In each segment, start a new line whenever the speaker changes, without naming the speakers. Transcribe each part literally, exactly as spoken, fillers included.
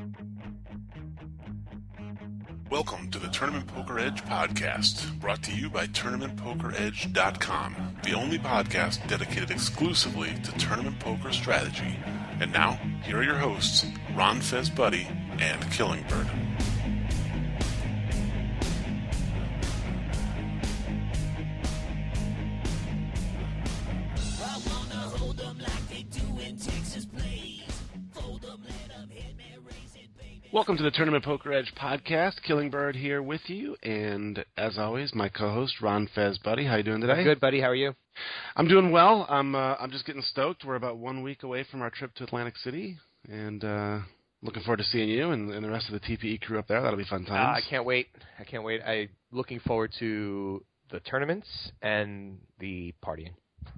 Welcome to the Tournament Poker Edge podcast, brought to you by tournament poker edge dot com, the only podcast dedicated exclusively to tournament poker strategy. And now, here are your hosts, Ron Fezbuddy and Killingbird. Welcome to the Tournament Poker Edge podcast. Killingbird here with you, and as always, my co-host Ron Fezbuddy. How you doing today?
Good, buddy. How are you?
I'm doing well. I'm uh, I'm just getting stoked. We're about one week away from our trip to Atlantic City, and uh, looking forward to seeing you and, and the rest of the T P E crew up there. That'll be fun times.
Uh, I can't wait. I can't wait. I'm looking forward to the tournaments and the partying.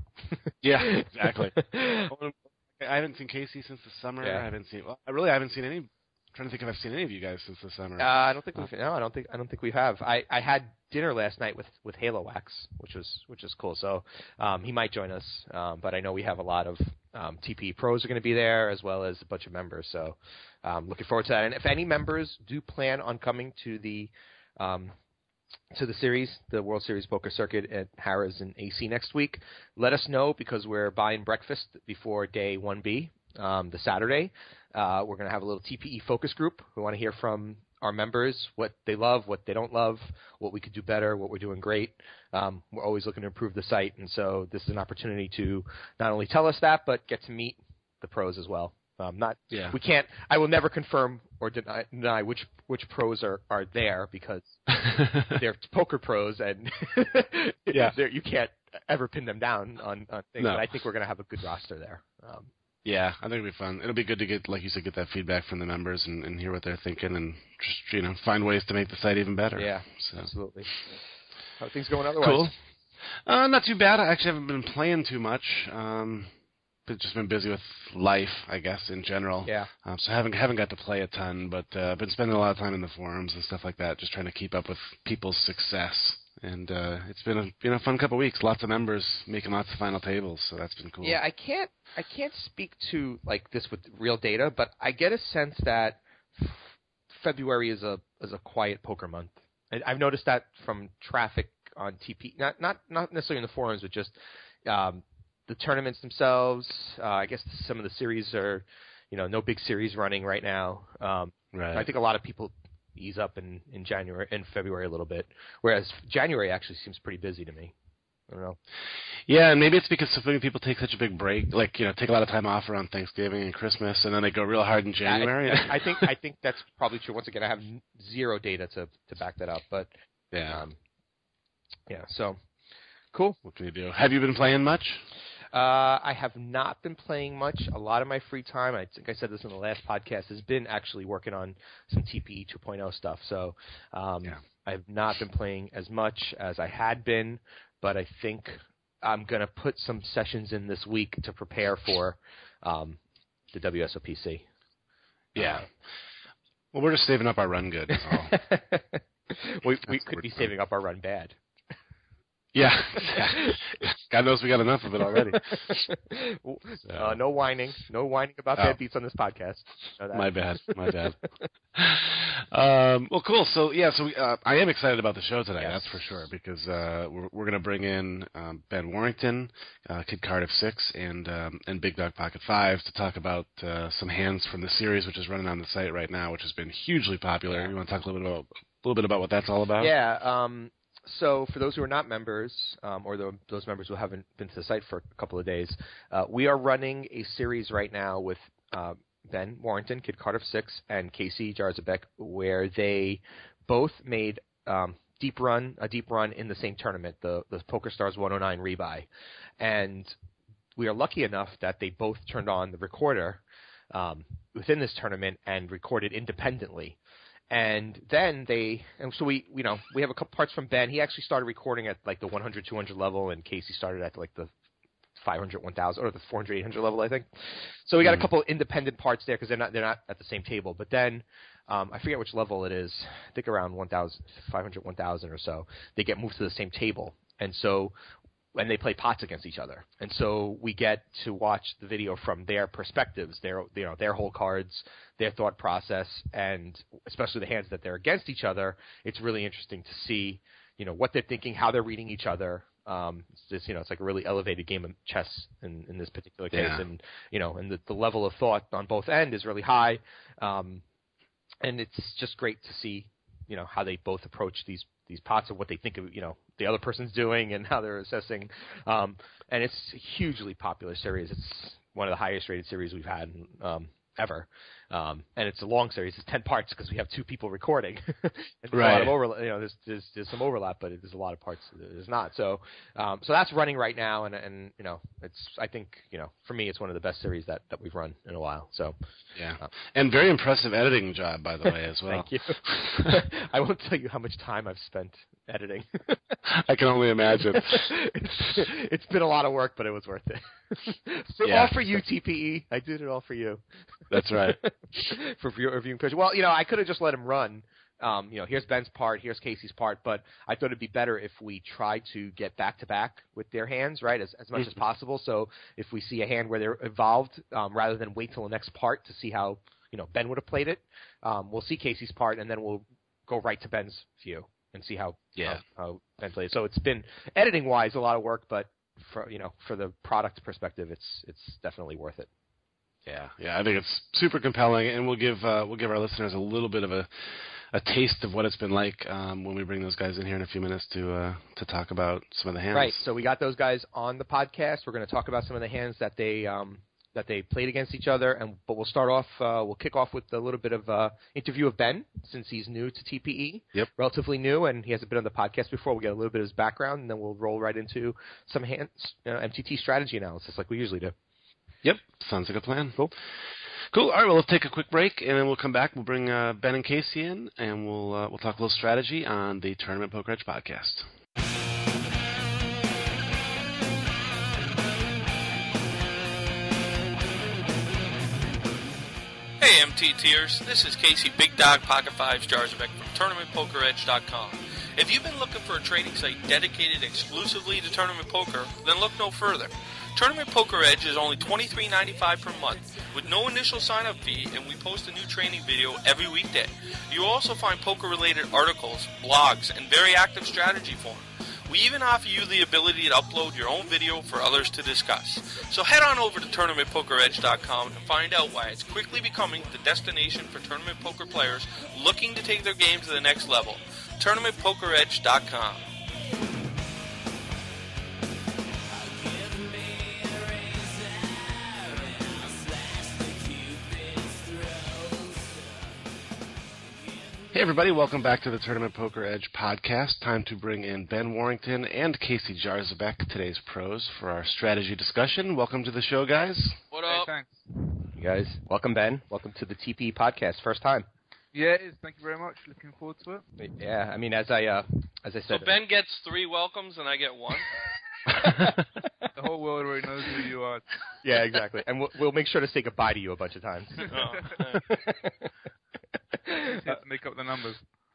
Yeah, exactly. I haven't seen Casey since the summer.
Yeah.
I haven't seen. Well, I really haven't seen any. I'm trying to think if I've seen any of you guys since the summer.
Uh, I don't think we've. No, I don't think. I don't think we have. I, I had dinner last night with, with Halo Wax, which was which is cool. So um, he might join us, um, but I know we have a lot of um, T P E pros are going to be there as well as a bunch of members. So um, looking forward to that. And if any members do plan on coming to the um, to the series, the World Series Poker Circuit at Harrah's and A C next week, let us know because we're buying breakfast before day one B. Um, the Saturday, uh, we're going to have a little T P E focus group. We want to hear from our members, what they love, what they don't love, what we could do better, what we're doing great. Um, we're always looking to improve the site, and so this is an opportunity to not only tell us that, but get to meet the pros as well. Um, not, yeah. We can't. I will never confirm or deny, deny which which pros are, are there because they're poker pros, and yeah, you can't ever pin them down on, on things. No. But I think we're going to have a good roster there. Um,
Yeah, I think it'll be fun. It'll be good to get, like you said, get that feedback from the members and, and hear what they're thinking and just, you know, find ways to make the site even better.
Yeah,
so.
Absolutely. How are things going otherwise?
Cool. Uh, not too bad. I actually haven't been playing too much. Um, but just been busy with life, I guess, in general.
Yeah.
Um, so I haven't, haven't got to play a ton, but uh, I've been spending a lot of time in the forums and stuff like that, just trying to keep up with people's success. And uh, it's been a been a fun couple of weeks. Lots of members making lots of final tables, so that's been cool.
Yeah, I can't I can't speak to like this with real data, but I get a sense that f- February is a is a quiet poker month. And I've noticed that from traffic on T P, not not not necessarily in the forums, but just um, the tournaments themselves. Uh, I guess some of the series are, you know, no big series running right now. Um,
right.
I think a lot of people ease up in, in January in February a little bit, whereas January actually seems pretty busy to me. I don't know.
Yeah, and maybe it's because so many people take such a big break, like, you know, take a lot of time off around Thanksgiving and Christmas, and then they go real hard in January.
I, I think I think that's probably true. Once again, I have zero data to, to back that up, but
yeah,
um, yeah. So cool.
What can you do? Have you been playing much?
Uh, I have not been playing much. A lot of my free time, I think I said this in the last podcast, has been actually working on some T P E two point oh stuff. So um, yeah. I have not been playing as much as I had been, but I think I'm going to put some sessions in this week to prepare for um, the W S O P C.
Yeah. Uh, well, we're just saving up our run good. So.
we we could be saving up our run bad.
Yeah. God knows we got enough of it already.
So. Uh, no whining. No whining about oh. bad beats on this podcast.
My bad. My bad. um, well, cool. So, yeah, so we, uh, I am excited about the show today, yes. That's for sure, because uh, we're, we're going to bring in um, Ben Warrington, uh, KidCardiff six, and um, and Big Dog Pocket five s to talk about uh, some hands from the series, which is running on the site right now, which has been hugely popular. Yeah. You want to talk a little bit about, a little bit about what that's all about?
Yeah. Um, So for those who are not members, um, or the, those members who haven't been to the site for a couple of days, uh, we are running a series right now with uh, Ben Warrington, KidCardiff six, and Casey Jarzabek, where they both made um, deep run a deep run in the same tournament, the the PokerStars one oh nine rebuy, and we are lucky enough that they both turned on the recorder um, within this tournament and recorded independently. And then they, and so we, you know, we have a couple parts from Ben. He actually started recording at like the one hundred, two hundred level, and Casey started at like the five hundred, one thousand, or the four hundred, eight hundred level, I think. So we got mm-hmm. a couple independent parts there because they're not they're not at the same table. But then um, I forget which level it is. I think around one thousand, five hundred, one thousand or so. They get moved to the same table, and so and they play pots against each other. And so we get to watch the video from their perspectives, their you know their whole cards, their thought process, and especially the hands that they're against each other. It's really interesting to see, you know, what they're thinking, how they're reading each other. Um, it's just, you know, it's like a really elevated game of chess in, in this particular case,
yeah.
and you know, and the, the level of thought on both ends is really high, um, and it's just great to see, you know, how they both approach these these pots and what they think of, you know, the other person's doing and how they're assessing, um, and it's a hugely popular series. It's one of the highest rated series we've had um, ever. Um, and it's a long series. It's ten parts because we have two people recording. There's
right.
a lot of overlap. You know, there's, there's there's some overlap, but there's a lot of parts there's not. So um, so that's running right now, and and you know, it's I think you know for me it's one of the best series that, that we've run in a while. So
yeah,
uh,
and very impressive editing job by the way as well.
Thank you. I won't tell you how much time I've spent editing.
I can only imagine.
it's, it's been a lot of work, but it was worth it. So
yeah.
All for you, T P E. I did it all for you.
That's right.
For reviewing pitch. Well, you know, I could have just let him run. Um, you know, here's Ben's part, here's Casey's part, but I thought it'd be better if we try to get back to back with their hands, right, as as much mm-hmm. as possible. So if we see a hand where they're involved, um, rather than wait till the next part to see how you know Ben would have played it, um, we'll see Casey's part and then we'll go right to Ben's view and see how
yeah
how, how Ben played. So it's been editing wise a lot of work, but for you know for the product perspective, it's it's definitely worth it.
Yeah, yeah, I think it's super compelling, and we'll give uh, we'll give our listeners a little bit of a, a taste of what it's been like um, when we bring those guys in here in a few minutes to uh, to talk about some of the hands.
Right. So we got those guys on the podcast. We're going to talk about some of the hands that they um, that they played against each other, and but we'll start off. Uh, we'll kick off with a little bit of uh, interview of Ben since he's new to T P E.
Yep.
Relatively new, and he hasn't been on the podcast before. We'll get a little bit of his background, and then we'll roll right into some hands uh, M T T strategy analysis like we usually do.
Yep, sounds like a plan.
Cool.
Cool. All right, well, let's take a quick break, and then we'll come back. We'll bring uh, Ben and Casey in, and we'll uh, we'll talk a little strategy on the Tournament Poker Edge podcast.
Hey, M T Ters. This is Casey Big Dog Pocket Fives Jarzabek from tournament poker edge dot com. If you've been looking for a trading site dedicated exclusively to tournament poker, then look no further. Tournament Poker Edge is only twenty-three ninety-five per month with no initial sign-up fee, and we post a new training video every weekday. You'll also find poker-related articles, blogs, and very active strategy forums. We even offer you the ability to upload your own video for others to discuss. So head on over to tournament poker edge dot com and find out why it's quickly becoming the destination for tournament poker players looking to take their game to the next level. tournament poker edge dot com.
Hey everybody, welcome back to the Tournament Poker Edge podcast. Time to bring in Ben Warrington and Casey Jarzabek, today's pros, for our strategy discussion. Welcome to the show, guys.
What up?
Hey, thanks.
You guys, welcome Ben. Welcome to the T P E podcast. First time.
Yeah, it is. Thank you very much. Looking forward to it.
Yeah, I mean, as I uh, as I said.
So Ben gets three welcomes and I get one?
The whole world already knows who you are.
Yeah, exactly. And we'll, we'll make sure to say goodbye to you a bunch of times.
Oh, yeah.
You have to make up the numbers.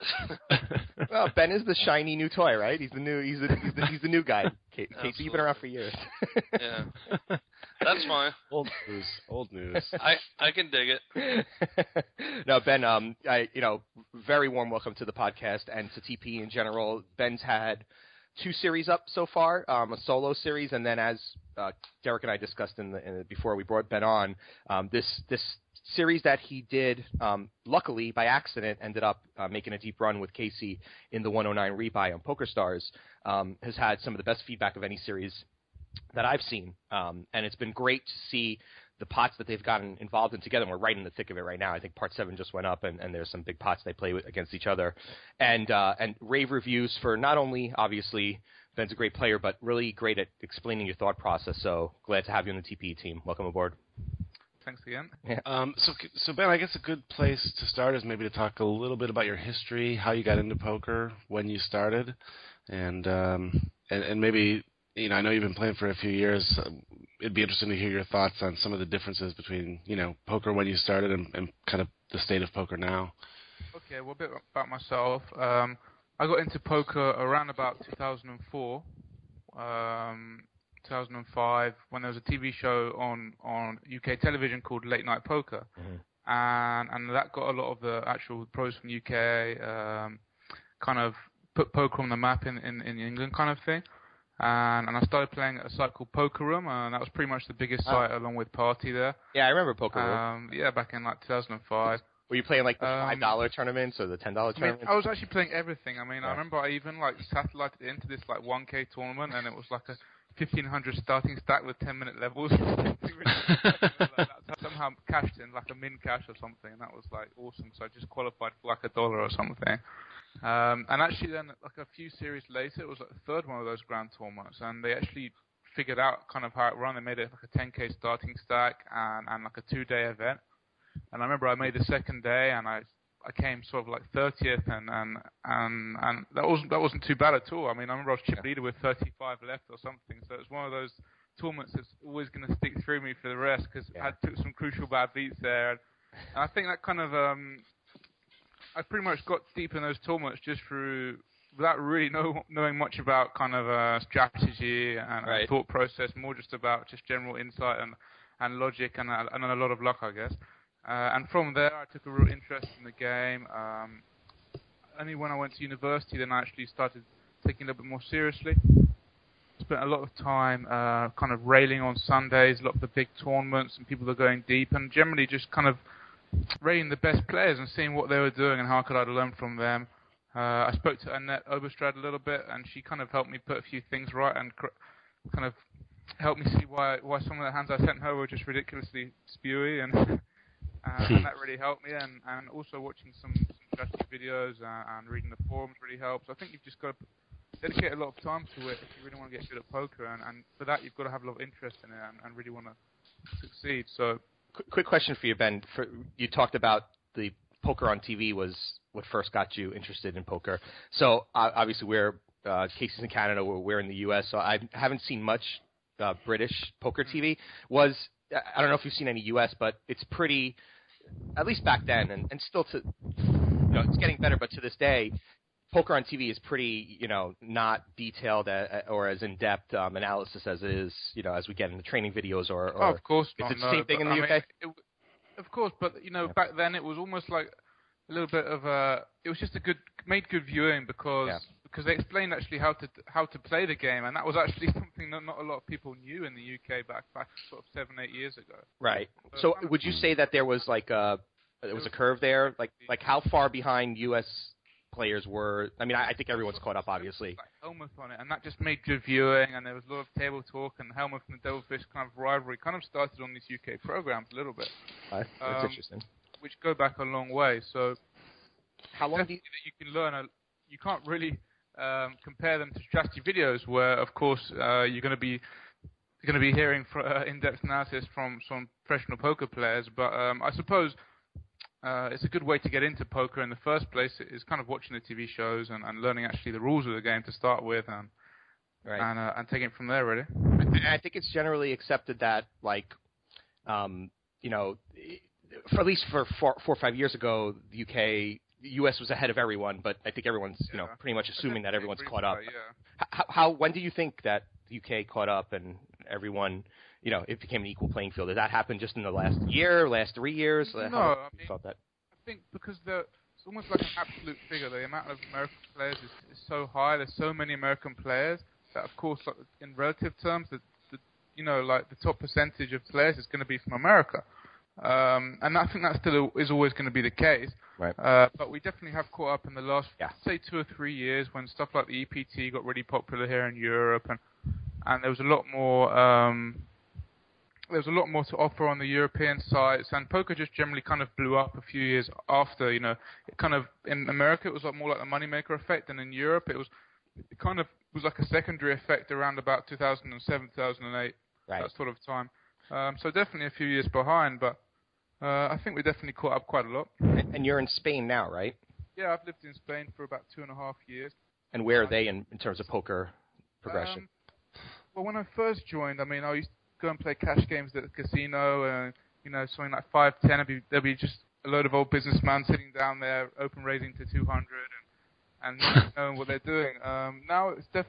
Well, Ben is the shiny new toy, right? He's the new. He's the he's the, he's the new guy. Casey,
Absolutely.
you've been around for years.
Yeah. That's fine.
Old news. Old news.
I, I can dig it.
No, Ben, um, I, you know, very warm welcome to the podcast and to T P E in general. Ben's had two series up so far, um, a solo series, and then as uh, Derek and I discussed in the, in the before we brought Ben on, um, this this series that he did, um, luckily by accident, ended up uh, making a deep run with Casey in the one oh nine rebuy on PokerStars, um, has had some of the best feedback of any series that I've seen, um, and it's been great to see the pots that they've gotten involved in together. And we're right in the thick of it right now. I think part seven just went up, and, and there's some big pots they play with, against each other, and uh, and rave reviews for not only obviously Ben's a great player, but really great at explaining your thought process. So glad to have you on the T P E team. Welcome aboard.
Thanks again.
Yeah.
Um, so, so Ben, I guess a good place to start is maybe to talk a little bit about your history, how you got into poker, when you started, and um, and, and maybe, you know, I know you've been playing for a few years. It'd be interesting to hear your thoughts on some of the differences between, you know, poker when you started and, and kind of the state of poker now.
Okay, well, a bit about myself. Um, I got into poker around about two thousand four um, two thousand five, when there was a T V show on, on U K television called Late Night Poker. Mm-hmm. And and that got a lot of the actual pros from U K, um, kind of put poker on the map in, in, in England kind of thing. And and I started playing at a site called Poker Room, and that was pretty much the biggest oh. site along with Party there.
Yeah, I remember Poker Room.
Um, yeah, back in like two thousand five.
Were you playing like the five dollar um, tournaments or the ten dollar tournaments?
I, mean, I was actually playing everything. I mean, yeah. I remember I even like satellited into this like one K tournament, and it was like a fifteen hundred starting stack with ten minute levels. Like somehow cashed in like a min cash or something, and that was like awesome. So I just qualified for like a dollar or something. Um, and actually then, like a few series later, it was like the third one of those grand tournaments, and they actually figured out kind of how it ran. They made it like a ten K starting stack and, and like a two-day event. And I remember I made the second day, and I I came sort of like thirtieth, and and and, and that wasn't that wasn't too bad at all. I mean, I remember I was chip leader with thirty-five left or something. So it's one of those tournaments that's always going to stick through me for the rest, because yeah. I took some crucial bad beats there, and, and I think that kind of um. I pretty much got deep in those tournaments just through, without really know, knowing much about kind of uh, strategy and, right. and thought process, more just about just general insight and, and logic and, uh, and a lot of luck, I guess. Uh, and from there, I took a real interest in the game. Um, only when I went to university, then I actually started taking it a little bit more seriously. Spent a lot of time uh, kind of railing on Sundays, a lot of the big tournaments, and people are going deep, and generally just kind of rating the best players and seeing what they were doing and how could I learn from them. Uh, I spoke to Annette Oberstrad a little bit, and she kind of helped me put a few things right and cr- kind of helped me see why why some of the hands I sent her were just ridiculously spewy, and uh, and that really helped me. And, and also watching some, some strategy videos and, and reading the forums really helps. I think you've just got to dedicate a lot of time to it if you really want to get good at poker, and, and for that you've got to have a lot of interest in it and, and really want to succeed. So.
Quick question for you, Ben. For, you talked about the poker on T V was what first got you interested in poker. So uh, obviously we're uh, Casey's in Canada, we're, we're in the U S, so I haven't seen much uh, British poker T V. Was I don't know if you've seen any U S, but it's pretty, at least back then, and, and still to, you know, it's getting better, but to this day, poker on T V is pretty, you know, not detailed uh, or as in-depth um, analysis as it is, you know, as we get in the training videos or. or
oh, of course
not.
Is
it the same
no,
thing in the
I
U K?
Mean, it, of course, but you know,
yeah.
back then it was almost like a little bit of a. It was just a good, made good viewing because
yeah.
because they explained actually how to how to play the game, and that was actually something that not a lot of people knew in the U K back back sort of seven eight years ago.
Right. So, so would you say that there was like a there was a curve there? Like like how far behind U S players were? I mean, I, I think everyone's caught up, obviously.
Like Helmuth on it, and that just made good viewing, and there was a lot of table talk, and Helmuth and the Devilfish kind of rivalry kind of started on these U K programs a little bit.
Uh, that's
um,
interesting.
Which go back a long way. So,
how long do you...
that you can learn? A, you can't really um, compare them to strategy videos, where of course uh, you're going to be you're going to be hearing for, uh, in-depth analysis from some professional poker players. But um, I suppose. Uh, it's a good way to get into poker in the first place. Is kind of watching the T V shows and, and learning actually the rules of the game to start with, and
right.
and, uh, and taking it from there. Really,
I think it's generally accepted that, like, um, you know, for at least for four, four or five years ago, the U K, U S was ahead of everyone, but I think everyone's yeah. you know pretty much assuming that everyone's caught up.
Right, yeah.
How, how when do you think that the U K caught up and everyone? You know, it became an equal playing field. Did that happen just in the last year, last three years?
No,
How
I mean,
felt that?
I think because the, it's almost like an absolute figure. The amount of American players is, is so high. There's so many American players that, of course, like, in relative terms, the, the you know, like the top percentage of players is going to be from America. Um, and I think that still is always going to be the case.
Right.
Uh, but we definitely have caught up in the last,
yeah.
say, two or three years when stuff like the E P T got really popular here in Europe, and and there was a lot more. Um, There was a lot more to offer on the European sites, and poker just generally kind of blew up a few years after. You know, it kind of in America it was like more like the moneymaker effect, and in Europe it was it kind of was like a secondary effect around about two thousand seven, two thousand eight,
right.
that sort of time. Um, so definitely a few years behind, but uh, I think we definitely caught up quite a lot.
And, and you're in Spain now, right?
Yeah, I've lived in Spain for about two and a half years.
And where are they in, in terms of poker progression?
Um, well, when I first joined, I mean, I used go and play cash games at the casino, and you know, something like five, ten. There'd be, there'd be just a load of old businessmen sitting down there, open raising to two hundred, and and not knowing what they're doing. Um, now it's definitely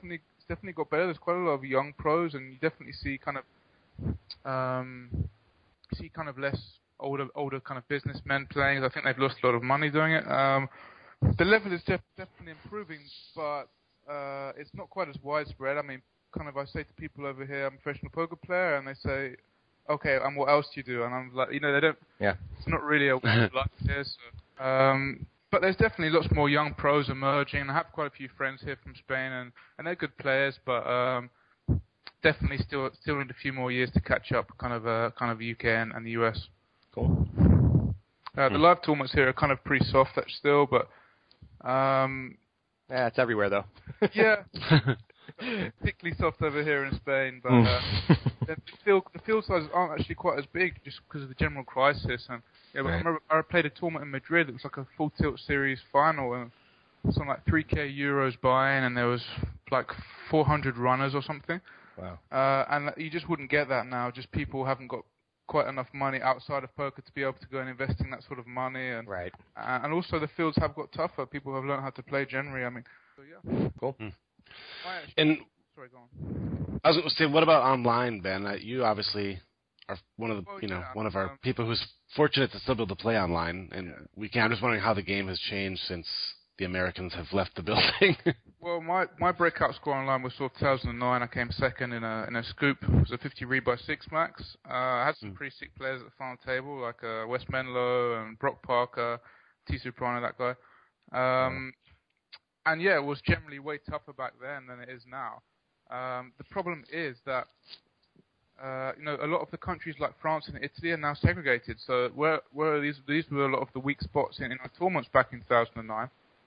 it's definitely got better. There's quite a lot of young pros, and you definitely see kind of um, see kind of less older older kind of businessmen playing. I think they've lost a lot of money doing it. Um, the level is def- definitely improving, but uh, it's not quite as widespread. I mean, kind of I say to people over here, I'm a professional poker player, and they say, okay, and what else do you do? And I'm like, you know, they don't.
Yeah.
It's not really a way of life here. So, um, but there's definitely lots more young pros emerging. I have quite a few friends here from Spain, and, and they're good players, but um, definitely still still need a few more years to catch up. Kind of uh, kind of U K and, and the U S.
Cool.
Uh, the live tournaments here are kind of pretty soft still, but um,
yeah, it's everywhere though.
yeah. Particularly soft over here in Spain, but uh, the, field, the field sizes aren't actually quite as big just because of the general crisis. And yeah, right. I remember I played a tournament in Madrid. It was like a full tilt series final, and something like three K euros buy-in, and there was like four hundred runners or something.
Wow!
Uh, and you just wouldn't get that now. Just people haven't got quite enough money outside of poker to be able to go and invest in that sort of money. And
right.
Uh, and also the fields have got tougher. People have learned how to play generally. I mean, so yeah.
Cool.
Mm.
Actually,
and
sorry, go on.
I was going to say, what about online, Ben? Uh, you obviously are one of the,
well,
you know,
yeah,
one of our
um,
people who's fortunate to still be able to play online, and
yeah.
we can. I'm just wondering how the game has changed since the Americans have left the building.
Well, my, my breakout score online was sort of two thousand nine. I came second in a in a scoop. It was a fifty read by six max. Uh, I had some mm. pretty sick players at the final table, like uh, Wes Menlo and Brock Parker, T. Soprano, that guy. Um, oh. And yeah, it was generally way tougher back then than it is now. Um, the problem is that uh, you know a lot of the countries like France and Italy are now segregated. So where where these these were a lot of the weak spots in, in our tournaments back in two thousand nine.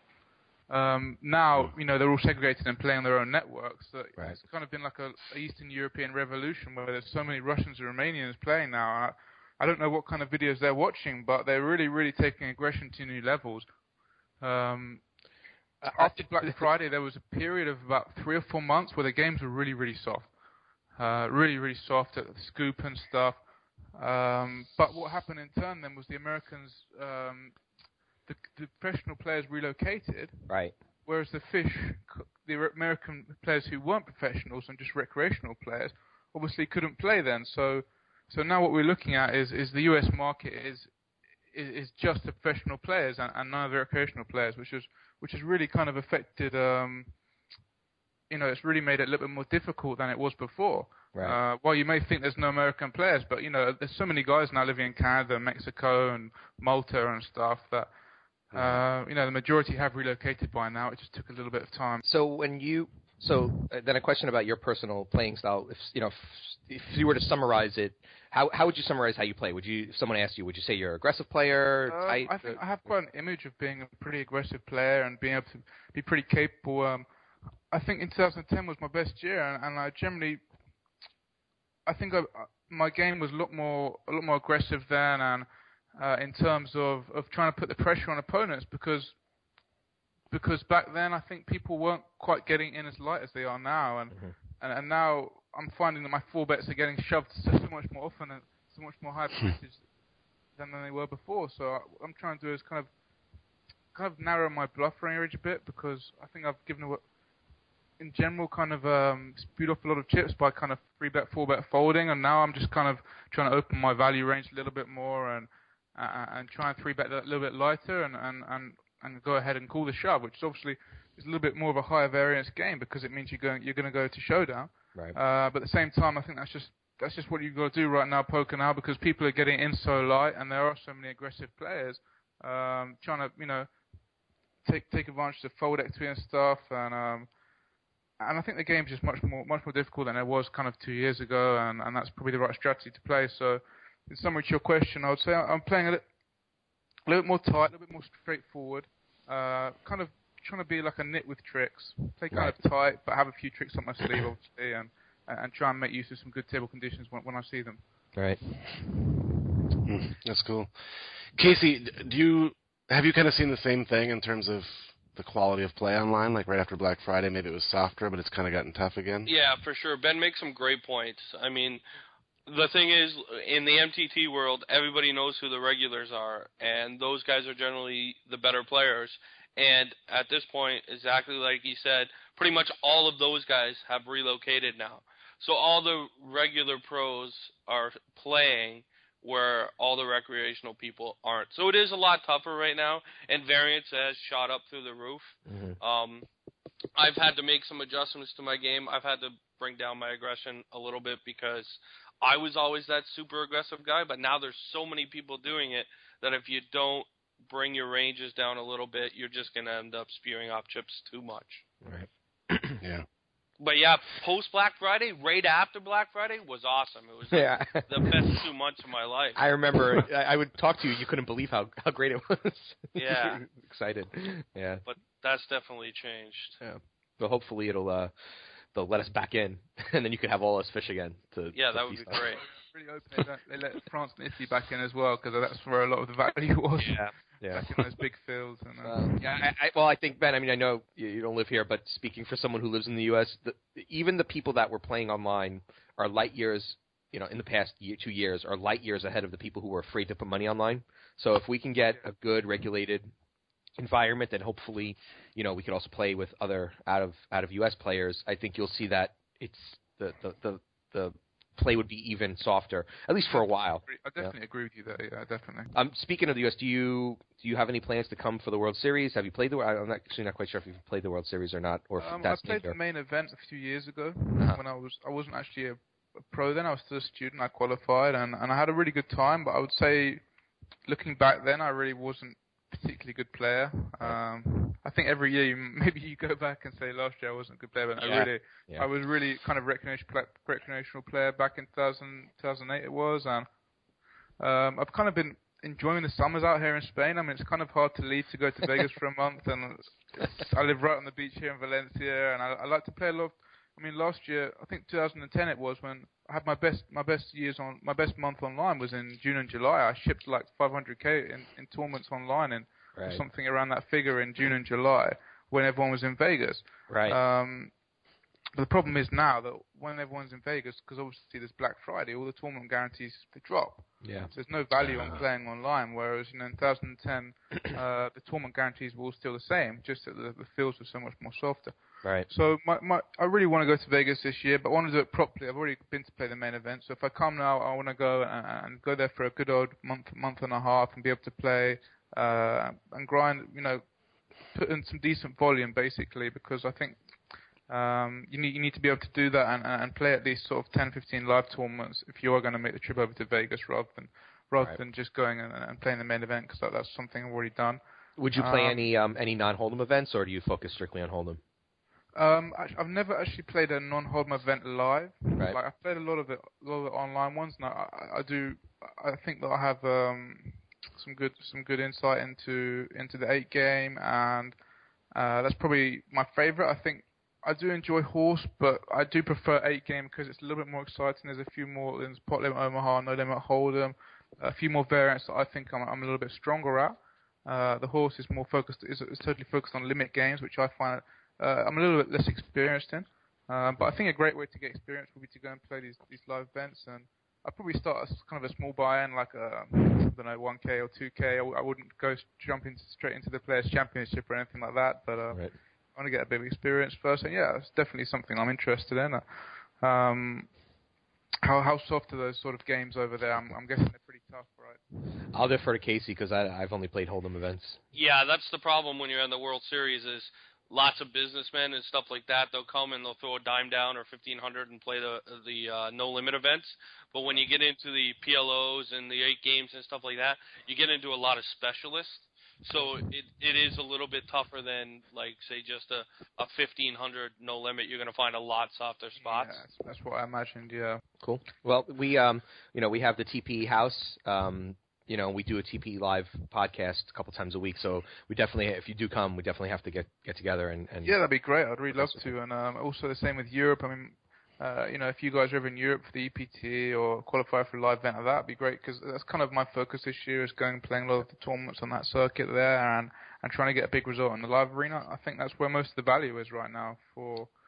Um, now, you know, they're all segregated and playing their own networks. So
right.
It's kind of been like a, a Eastern European revolution where there's so many Russians and Romanians playing now. I, I don't know what kind of videos they're watching, but they're really, really taking aggression to new levels. Um, after Black Friday, there was a period of about three or four months where the games were really, really soft. Uh, really, really soft at the scoop and stuff. Um, but what happened in turn then was the Americans... Um, The, the professional players relocated,
right?
Whereas the fish, the American players who weren't professionals and just recreational players, obviously couldn't play then. So, so now what we're looking at is, is the U S market is is, is just the professional players and, and none of the recreational players, which is which has really kind of affected. Um, you know, it's really made it a little bit more difficult than it was before.
Right.
Uh, well, you may think there's no American players, but you know, there's so many guys now living in Canada, Mexico, and Malta and stuff that. Uh, you know, the majority have relocated by now. It just took a little bit of time.
So when you, so uh, then a question about your personal playing style. If you know, if, if you were to summarize it, how how would you summarize how you play? Would you, if someone asked you, would you say you're an aggressive player?
Uh,
tight,
I think I have quite an image of being a pretty aggressive player and being able to be pretty capable. Um, I think in two thousand ten was my best year, and, and I generally, I think I, my game was a lot more a lot more aggressive then, and. Uh, in terms of, of trying to put the pressure on opponents, because because back then I think people weren't quite getting in as light as they are now, and mm-hmm. and, and now I'm finding that my four bets are getting shoved so, so much more often and so much more high percentage than, than they were before. So I, what I'm trying to do is kind of kind of narrow my bluff range a bit, because I think I've given away, in general, kind of um, spewed off a lot of chips by kind of three bet, four bet folding, and now I'm just kind of trying to open my value range a little bit more and. Uh, and try and three bet a little bit lighter and, and, and, and go ahead and call the shove, which obviously is a little bit more of a higher variance game because it means you're going you're going to go to showdown.
Right.
Uh, but at the same time, I think that's just that's just what you've got to do right now, poker now, because people are getting in so light and there are so many aggressive players um, trying to you know take take advantage of fold equity and stuff, and um, and I think the game's just much more much more difficult than it was kind of two years ago, and, and that's probably the right strategy to play. So. In summary to your question, I would say I'm playing a little, a little bit more tight, a little bit more straightforward, uh, kind of trying to be like a nit with tricks. Play kind right. of tight, but have a few tricks up my sleeve, obviously, and, and try and make use of some good table conditions when, when I see them.
Right.
Mm, that's cool. Casey, do you have you kind of seen the same thing in terms of the quality of play online? Like right after Black Friday, maybe it was softer, but it's kind of gotten tough again?
Yeah, for sure. Ben makes some great points. I mean... the thing is, in the M T T world, everybody knows who the regulars are, and those guys are generally the better players. And at this point, exactly like he said, pretty much all of those guys have relocated now. So all the regular pros are playing where all the recreational people aren't. So it is a lot tougher right now, and variance has shot up through the roof. Mm-hmm. Um, I've had to make some adjustments to my game. I've had to bring down my aggression a little bit because I was always that super aggressive guy, but now there's so many people doing it that if you don't bring your ranges down a little bit, you're just going to end up spewing off chips too much.
Right. Yeah.
But yeah, post Black Friday, right after Black Friday, was awesome. It was
yeah.
the best two months of my life.
I remember I would talk to you. You couldn't believe how, how great it was.
Yeah.
Excited. Yeah.
But that's definitely changed.
Yeah. But hopefully it'll uh, they'll let us back in, and then you can have all us fish again. To,
yeah,
to
that would be
on.
great.
Really hope they, don't, they let France and Italy back in as well, because that's where a lot of the value was.
Yeah. Yeah.
Back in those big fields. And, uh,
um, yeah, I, I, well, I think, Ben, I mean, I know you, you don't live here, but speaking for someone who lives in the U S, the, even the people that were playing online are light years, you know, in the past year, two years, are light years ahead of the people who were afraid to put money online. So if we can get a good regulated environment, then hopefully, you know, we could also play with other out of out of U S players. I think you'll see that it's the the the, the play would be even softer, at least for a while.
I definitely yeah. agree with you there. Yeah, definitely.
Um, speaking of the U S, do you do you have any plans to come for the World Series? Have you played the? I'm not, actually not quite sure if you've played the World Series or not, or if
um,
that's
I played
major.
the main event a few years ago
uh-huh.
when I was I wasn't actually a, a pro then. I was still a student. I qualified and, and I had a really good time. But I would say, looking back then, I really wasn't a particularly good player. Um, I think every year you, maybe you go back and say last year I wasn't a good player, but
yeah.
I really
yeah.
I was really kind of recreational recreational player back in two thousand, two thousand eight it was, and um, I've kind of been enjoying the summers out here in Spain. I mean, it's kind of hard to leave to go to Vegas for a month, and I live right on the beach here in Valencia, and I, I like to play a lot of, I mean, last year, I think two thousand ten it was, when I had my best my best years on my best month online was in June and July. I shipped like five hundred K in, in tournaments online, and
right.
something around that figure in June and July when everyone was in Vegas.
Right.
Um, but the problem is now that when everyone's in Vegas, because obviously there's Black Friday, all the tournament guarantees they drop.
Yeah.
So there's no value on playing online. Whereas you know in two thousand ten, uh, the tournament guarantees were all still the same, just that the, the fields were so much more softer.
Right.
So my, my I really want to go to Vegas this year, but I want to do it properly. I've already been to play the main event, so if I come now, I want to go and, and go there for a good old month, month and a half, and be able to play uh, and grind. You know, put in some decent volume, basically, because I think um, you need you need to be able to do that and, and play at least sort of ten, fifteen live tournaments if you are going to make the trip over to Vegas, rather than rather right. than just going and, and playing the main event, because that, that's something I've already done.
Would you play
um,
any um, any non-Hold'em events, or do you focus strictly on Hold'em?
Um, I've never actually played a non-Hold'em event live.
Right.
Like I've played a lot of it, a lot of the online ones. And I, I do. I think that I have um, some good, some good insight into into the eight game, and uh, that's probably my favorite. I think I do enjoy horse, but I do prefer eight game because it's a little bit more exciting. There's a few more. There's pot limit Omaha, no limit Hold'em, a few more variants that I think I'm, I'm a little bit stronger at. Uh, the horse is more focused. Is, is totally focused on limit games, which I find. Uh, I'm a little bit less experienced in, um, but I think a great way to get experience would be to go and play these these live events. And I'd probably start as kind of a small buy-in, like a, I don't know, one K or two K. I, w- I wouldn't go jump into, straight into the Players' Championship or anything like that. But uh,
right.
I want to get a bit of experience first. And yeah, it's definitely something I'm interested in. Um, how how soft are those sort of games over there? I'm, I'm guessing they're pretty tough, right?
I'll defer to Casey because I've only played Hold'em events.
Yeah, that's the problem when you're in the World Series is lots of businessmen and stuff like that. They'll come and they'll throw a dime down or fifteen hundred and play the the uh, no limit events. But when you get into the P L Os and the eight games and stuff like that, you get into a lot of specialists. So it it is a little bit tougher than like say just a, a fifteen hundred no limit. You're going to find a lot softer spots.
Yeah, that's, that's what I imagined. Yeah.
Cool. Well, we um you know we have the T P house. Um, You know, we do a T P live podcast a couple times a week, so we definitely, if you do come, we definitely have to get, get together and, and
yeah, that'd be great. I'd really love to, and um, also the same with Europe. I mean, uh, you know, if you guys are ever in Europe for the E P T or qualify for a live event like that, that'd be great because that's kind of my focus this year is going and playing a lot of the tournaments on that circuit there and, and trying to get a big result in the live arena. I think that's where most of the value is right now for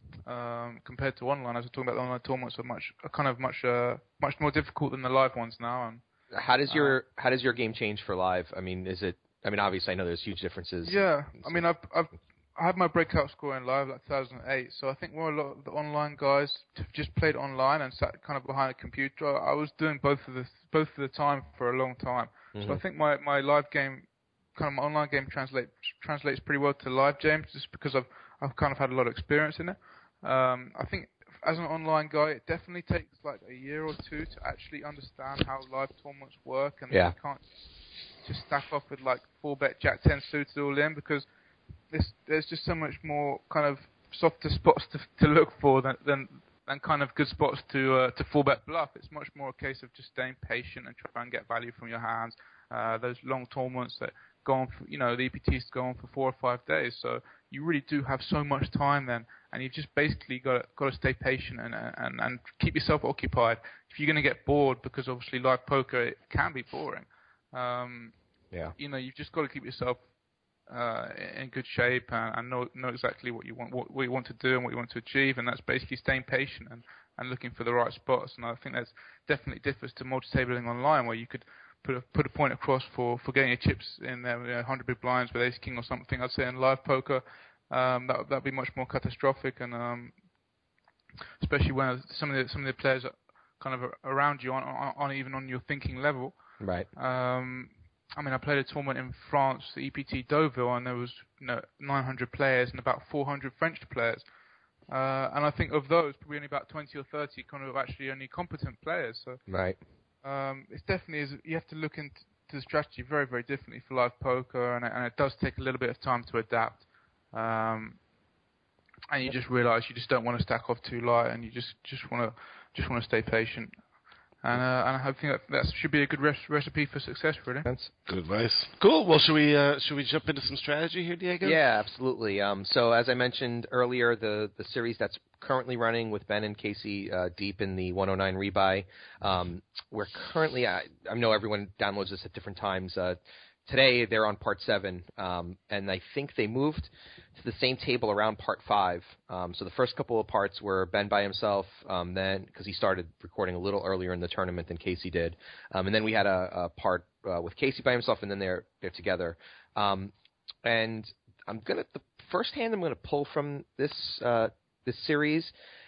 um, compared to online. As we're talking about, the online tournaments are much, are kind of much, uh, much more difficult than the live ones now. And
how does your
uh,
how does your game change for live? I mean, is it? I mean, obviously, I know there's huge differences.
Yeah, I mean, I've, I've I had my breakout score in live like two thousand eight, so I think where a lot of the online guys just played online and sat kind of behind a computer, I was doing both of the both of the time for a long time. Mm-hmm. So I think my, my live game, kind of my online game translate translates pretty well to live games, just because I've I've kind of had a lot of experience in it. Um, I think as an online guy, it definitely takes like a year or two to actually understand how live tournaments work, and
yeah.
you can't just stack off with like four bet Jack ten suited all in, because There's, there's just so much more kind of softer spots to to look for than than, than kind of good spots to uh, to full bet bluff. It's much more a case of just staying patient and try and get value from your hands. Uh, those long tournaments that go on, for, you know, the E P Ts go on for four or five days, so you really do have so much time then, and you've just basically got got to stay patient and and and keep yourself occupied. If you're going to get bored, because obviously live poker, it can be boring. Um,
yeah.
You know, you've just got to keep yourself Uh, in good shape and, and know know exactly what you want what, what you want to do and what you want to achieve, and that's basically staying patient and, and looking for the right spots. And I think that's definitely differs to multi-tabling online, where you could put a put a point across for, for getting your chips in there, you know, one hundred big blinds with ace king or something. I'd say in live poker, um, that that'd be much more catastrophic, and um, especially when some of the some of the players are kind of around you, aren't, aren't even on your thinking level.
Right.
Um, I mean, I played a tournament in France, the E P T Deauville, and there was you know, nine hundred players and about four hundred French players. Uh, and I think of those, probably only about twenty or thirty kind of actually only competent players. So
right.
Um, it's definitely is, you have to look into the strategy very, very differently for live poker, and it, and it does take a little bit of time to adapt. Um, and you just realise you just don't want to stack off too light, and you just just want to just want to stay patient. And, uh, and I think that, that should be a good res- recipe for success, really.
That's good advice. Cool. Well, should we uh, should we jump into some strategy here, Diego?
Yeah, absolutely. Um, so as I mentioned earlier, the, the series that's currently running with Ben and Casey uh, deep in the one oh nine rebuy, um, we're currently, I, I know everyone downloads this at different times. Uh, today they're on part seven, um, and I think they moved to the same table around part five. Um, so the first couple of parts were Ben by himself, um, then because he started recording a little earlier in the tournament than Casey did, um, and then we had a, a part uh, with Casey by himself, and then they're they're together. Um, and I'm gonna the first hand I'm gonna pull from this uh, this series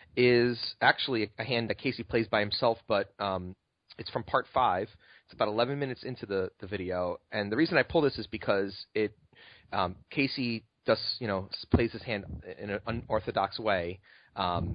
is actually a hand that Casey plays by himself, but um, it's from part five. It's about eleven minutes into the, the video, and the reason I pull this is because it um, Casey does you know plays his hand in an unorthodox way, um,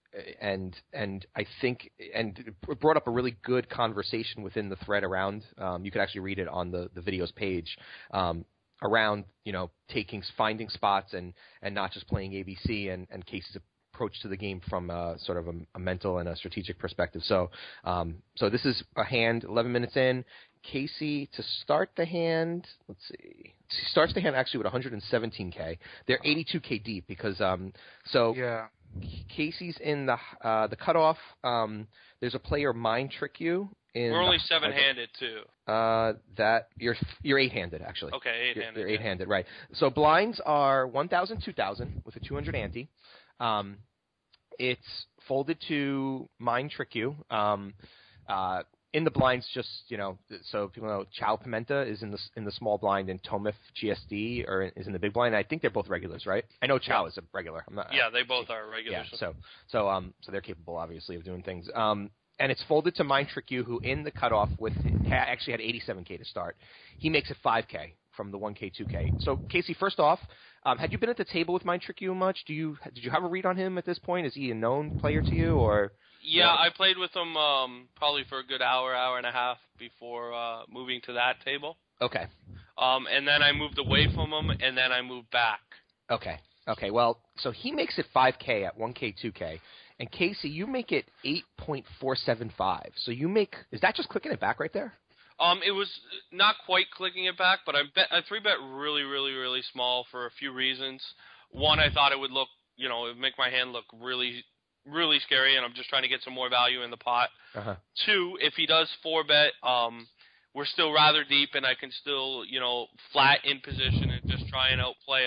and and I think and it brought up a really good conversation within the thread around. Um, you could actually read it on the, the video's page um, around you know taking finding spots and, and not just playing A B C and, and Casey's approach to the game from a, sort of a, a mental and a strategic perspective. So um, so this is a hand eleven minutes in. Casey, to start the hand, let's see. He starts the hand actually with one hundred seventeen K. They're eighty-two K deep because um so
yeah.
Casey's in the uh, the cutoff. Um, there's a player mind trick you. In
We're only
the,
seven-handed too.
Uh, that you're you're eight-handed actually.
Okay, eight-handed.
You're, you're
yeah.
eight-handed, right? So blinds are one thousand, two thousand with a two hundred ante. Um, it's folded to mind trick you. Um, uh, in the blinds, just you know, so people know Chow Pimenta is in the in the small blind, and Tomif G S D or is in the big blind. I think they're both regulars, right? I know Chow yeah. is a regular. I'm not,
yeah, they both are regulars.
Yeah, so so um so they're capable, obviously, of doing things. Um, and it's folded to mind trick you, who in the cutoff with actually had eighty-seven K to start. He makes it five K from the one K, two K. So Casey, first off, um, had you been at the table with mind trick you much? Do you did you have a read on him at this point? Is he a known player to you, or?
Yeah, I played with him um, probably for a good hour, hour and a half before uh, moving to that table.
Okay.
Um, and then I moved away from him, and then I moved back.
Okay. Okay. Well, so he makes it five K at one K, two K, and Casey, you make it eight point four seven five. So you make is that just clicking it back right there?
Um, it was not quite clicking it back, but I bet I three bet really, really, really small for a few reasons. One, I thought it would look, you know, it would make my hand look really. really scary, and I'm just trying to get some more value in the pot.
Uh-huh.
Two, if he does four bet, um, we're still rather deep, and I can still, you know, flat in position and just try and outplay him.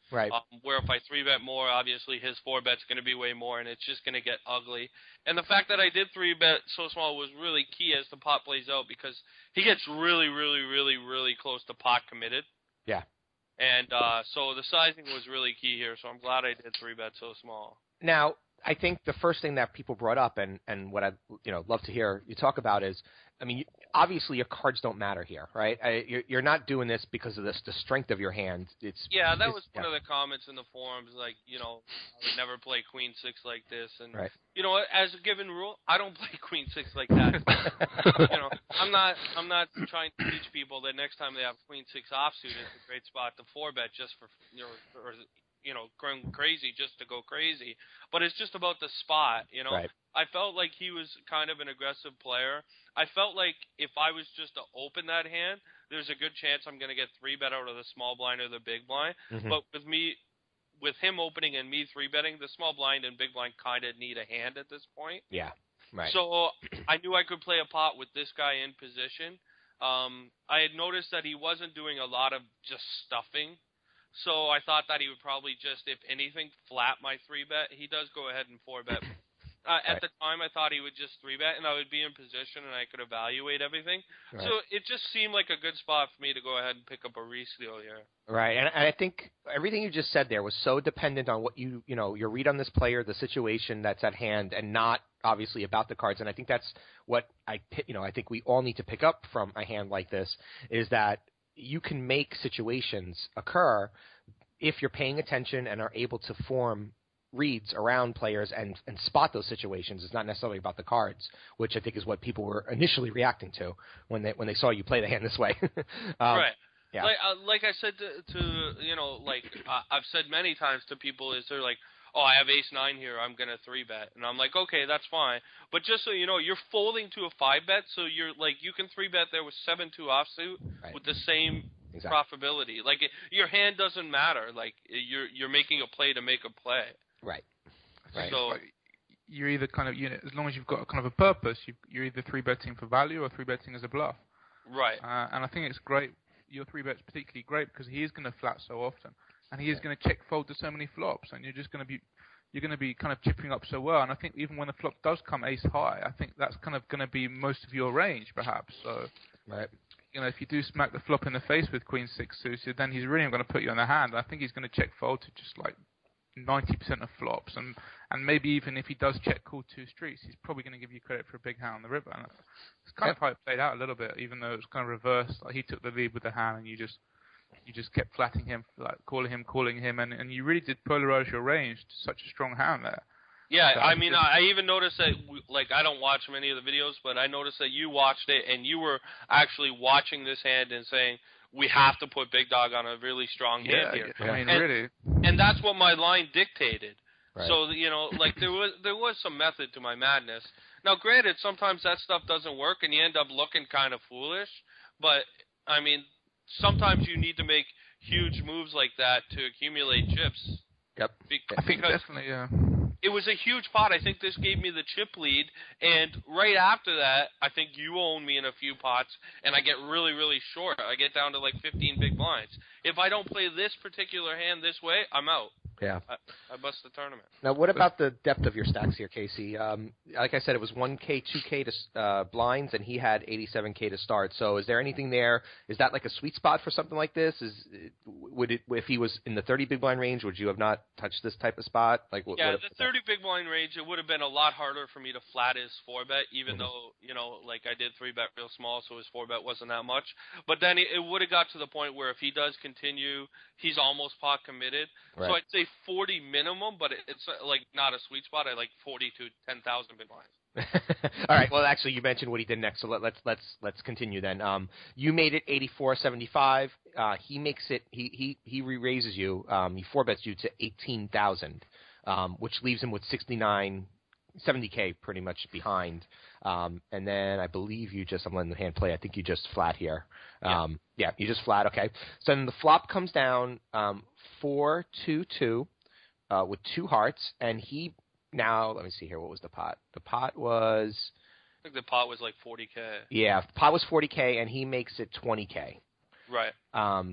Right.
Um, where if I three bet more, obviously his four bet's going to be way more, and it's just going to get ugly. And the fact that I did three bet so small was really key as the pot plays out, because he gets really, really, really, really close to pot committed.
Yeah.
And uh, so the sizing was really key here. So I'm glad I did three bet so small.
Now, I think the first thing that people brought up, and, and what I'd you know love to hear you talk about is, I mean, obviously your cards don't matter here, right? I, you're, you're not doing this because of this, the strength of your hand. It's
yeah, that
it's,
was
yeah.
one of the comments in the forums, like, you know, I would never play queen six like this, and
right.
you know, as a given rule, I don't play queen six like that. you know, I'm not I'm not trying to teach people that next time they have queen six offsuit, it's a great spot to four bet just for you know or you know going crazy just to go crazy, but it's just about the spot, you know.
Right.
I felt like he was kind of an aggressive player. I felt like if I was just to open that hand, there's a good chance I'm going to get three bet out of the small blind or the big blind. Mm-hmm. But with me, with him opening and me three betting, the small blind and big blind kind of need a hand at this point.
Yeah, right.
So I knew I could play a pot with this guy in position. Um, I had noticed that he wasn't doing a lot of just stuffing. So I thought that he would probably just, if anything, flat my three bet. He does go ahead and four bet. Uh, at right. the time, I thought he would just three bet, and I would be in position, and I could evaluate everything. Right. So it just seemed like a good spot for me to go ahead and pick up a re-steal here.
Right, and, and I think everything you just said there was so dependent on what you, you know, your read on this player, the situation that's at hand, and not obviously about the cards. And I think that's what I, you know, I think we all need to pick up from a hand like this is that you can make situations occur if you're paying attention and are able to form reads around players and, and spot those situations. It's not necessarily about the cards, which I think is what people were initially reacting to when they when they saw you play the hand this way. um,
right.
Yeah.
Like, uh, like I said to, to you know, like uh, I've said many times to people, is they're like, oh, I have ace nine here, I'm going to three bet. And I'm like, okay, that's fine. But just so you know, you're folding to a five bet, so you're like, you can three bet there with seven two offsuit right. with the same exactly. profitability. Like, it, your hand doesn't matter. Like, you're you're making a play to make a play.
Right. Right.
So
like you're either kind of, you know, as long as you've got kind of a purpose, you, you're either three betting for value or three betting as a bluff.
Right.
Uh, and I think it's great. Your three bet's particularly great because he is going to flat so often, and he is going to check fold to so many flops, and you're just going to be, you're going to be kind of chipping up so well. And I think even when the flop does come ace high, I think that's kind of going to be most of your range, perhaps. So,
right.
You know, if you do smack the flop in the face with queen six suited, then he's really going to put you on the hand. I think he's going to check fold to just like ninety percent of flops, and, and maybe even if he does check call two streets, he's probably going to give you credit for a big hand on the river. And it's kind yep. of how it played out a little bit, even though it was kind of reversed. Like he took the lead with the hand, and you just you just kept flatting him, like calling him, calling him, and, and you really did polarize your range to such a strong hand there.
Yeah,
so
I mean, just, I even noticed that, like, I don't watch many of the videos, but I noticed that you watched it, and you were actually watching this hand and saying, we have to put Big Dog on a really strong
yeah,
hand here.
I mean,
and,
really.
And that's what my line dictated.
Right.
So, you know, like, there was there was some method to my madness. Now, granted, sometimes that stuff doesn't work, and you end up looking kind of foolish, but, I mean, sometimes you need to make huge moves like that to accumulate chips.
Yep.
Be-
I think
because
definitely, yeah.
It was a huge pot. I think this gave me the chip lead, and right after that, I think you own me in a few pots, and I get really, really short. I get down to like fifteen big blinds. If I don't play this particular hand this way, I'm out.
Yeah.
I, I bust the tournament.
Now, what about the depth of your stacks here, Casey? Um, like I said, it was one K, two K to uh, blinds, and he had eighty-seven K to start. So is there anything there? Is that like a sweet spot for something like this? Is would it, if he was in the thirty big blind range, would you have not touched this type of spot? Like what,
Yeah,
what
the thirty big blind range, it would have been a lot harder for me to flat his four bet, even mm-hmm. though, you know, like I did three bet real small, so his four bet wasn't that much. But then it, it would have got to the point where if he does continue, he's almost pot committed.
Right.
So I'd say forty minimum, but it, it's uh, like not a sweet spot. I like forty to ten thousand big blinds.
All right. Well, actually, you mentioned what he did next, so let, let's let's let's continue then. Um, you made it eighty-four seventy-five. Uh, he makes it. He he he re-raises you. Um, he four bets you to eighteen thousand, um, which leaves him with sixty-nine, seventy K pretty much behind. Um, and then I believe you just. I'm letting the hand play. I think you just flat here. Um, yeah. yeah, you just flat. Okay. So then the flop comes down um, four two two uh, with two hearts, and he. Now, let me see here. What was the pot? The pot was...
I think the pot was like forty K.
Yeah, the pot was forty K, and he makes it twenty K.
Right.
Um,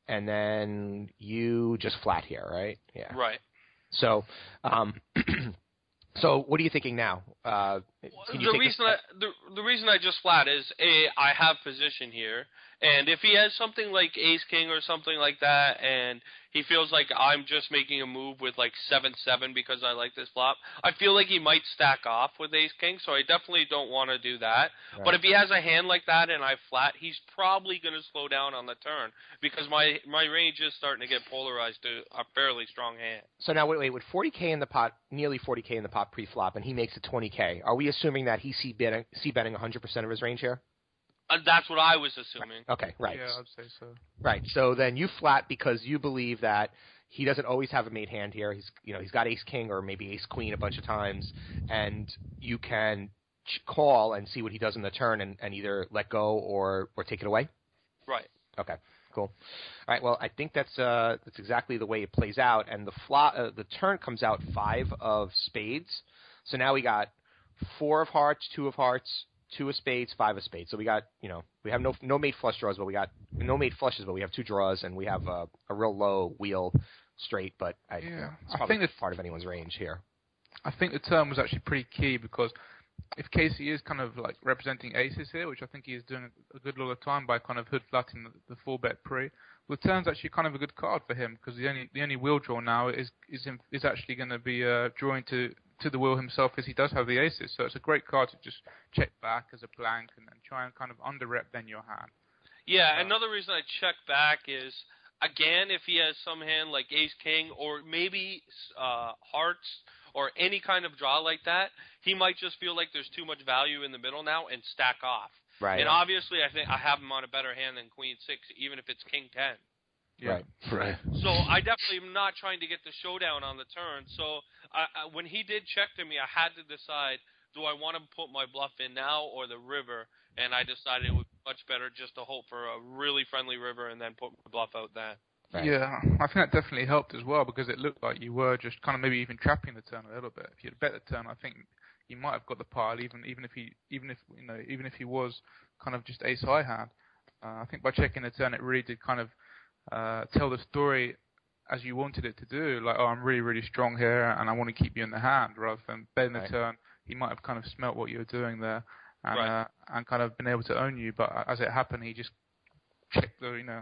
and then you just flat here, right? Yeah.
Right.
So, um, so what are you thinking now? Uh, can you
the
take
reason
a,
I, the the reason I just flat is a I have position here, and if he has something like Ace King or something like that, and he feels like I'm just making a move with like seven seven because I like this flop, I feel like he might stack off with Ace King, so I definitely don't want to do that.
Right.
But if he has a hand like that and I flat, he's probably going to slow down on the turn because my my range is starting to get polarized to a fairly strong hand.
So now wait, wait, with forty K in the pot, nearly forty K in the pot pre-flop, and he makes it twenty K, are we assuming that he's c-betting, c-betting one hundred percent of his range here?
Uh, that's what I was assuming.
Okay, right.
Yeah, I'd say so.
Right. So then you flat because you believe that he doesn't always have a made hand here. He's, you know, he's got Ace King or maybe Ace Queen a bunch of times, and you can ch- call and see what he does in the turn and, and either let go or, or take it away.
Right.
Okay. Cool. All right. Well, I think that's uh, that's exactly the way it plays out. And the flop, uh, the turn comes out five of spades. So now we got four of hearts, two of hearts, two of spades, five of spades. So we got, you know, we have no no made flush draws, but we got no made flushes, but we have two draws, and we have a, a real low wheel straight. But I,
Yeah.
you know, it's
I
probably
think it's
part of anyone's range here.
I think the turn was actually pretty key because if Casey is kind of like representing aces here, which I think he is doing a good lot of time by kind of hood flatting the, the full bet pre, well, the turn's actually kind of a good card for him because the only the only wheel draw now is is him, is actually going to be uh, drawing to to the wheel himself as he does have the aces. So it's a great card to just check back as a blank and then try and kind of under-rep then your hand.
Yeah,
Uh,
another reason I check back is, again, if he has some hand like Ace King or maybe uh, hearts or any kind of draw like that, he might just feel like there's too much value in the middle now and stack off.
Right.
And obviously, I think I have him on a better hand than Queen Six, even if it's King Ten.
Yeah.
Right.
Right.
So I definitely am not trying to get the showdown on the turn. So I, I, when he did check to me, I had to decide, do I want to put my bluff in now or the river? And I decided it would be much better just to hope for a really friendly river and then put my bluff out then.
Right.
Yeah, I think that definitely helped as well because it looked like you were just kind of maybe even trapping the turn a little bit. If you'd bet the turn, I think you might have got the pile, even even if he even if you know even if he was kind of just ace high hand. Uh, I think by checking the turn, it really did kind of uh, tell the story as you wanted it to do. Like, oh, I'm really really strong here, and I want to keep you in the hand, rather than betting the
Right.
turn. He might have kind of smelt what you were doing there, and
Right.
uh, and kind of been able to own you. But as it happened, he just checked the you know.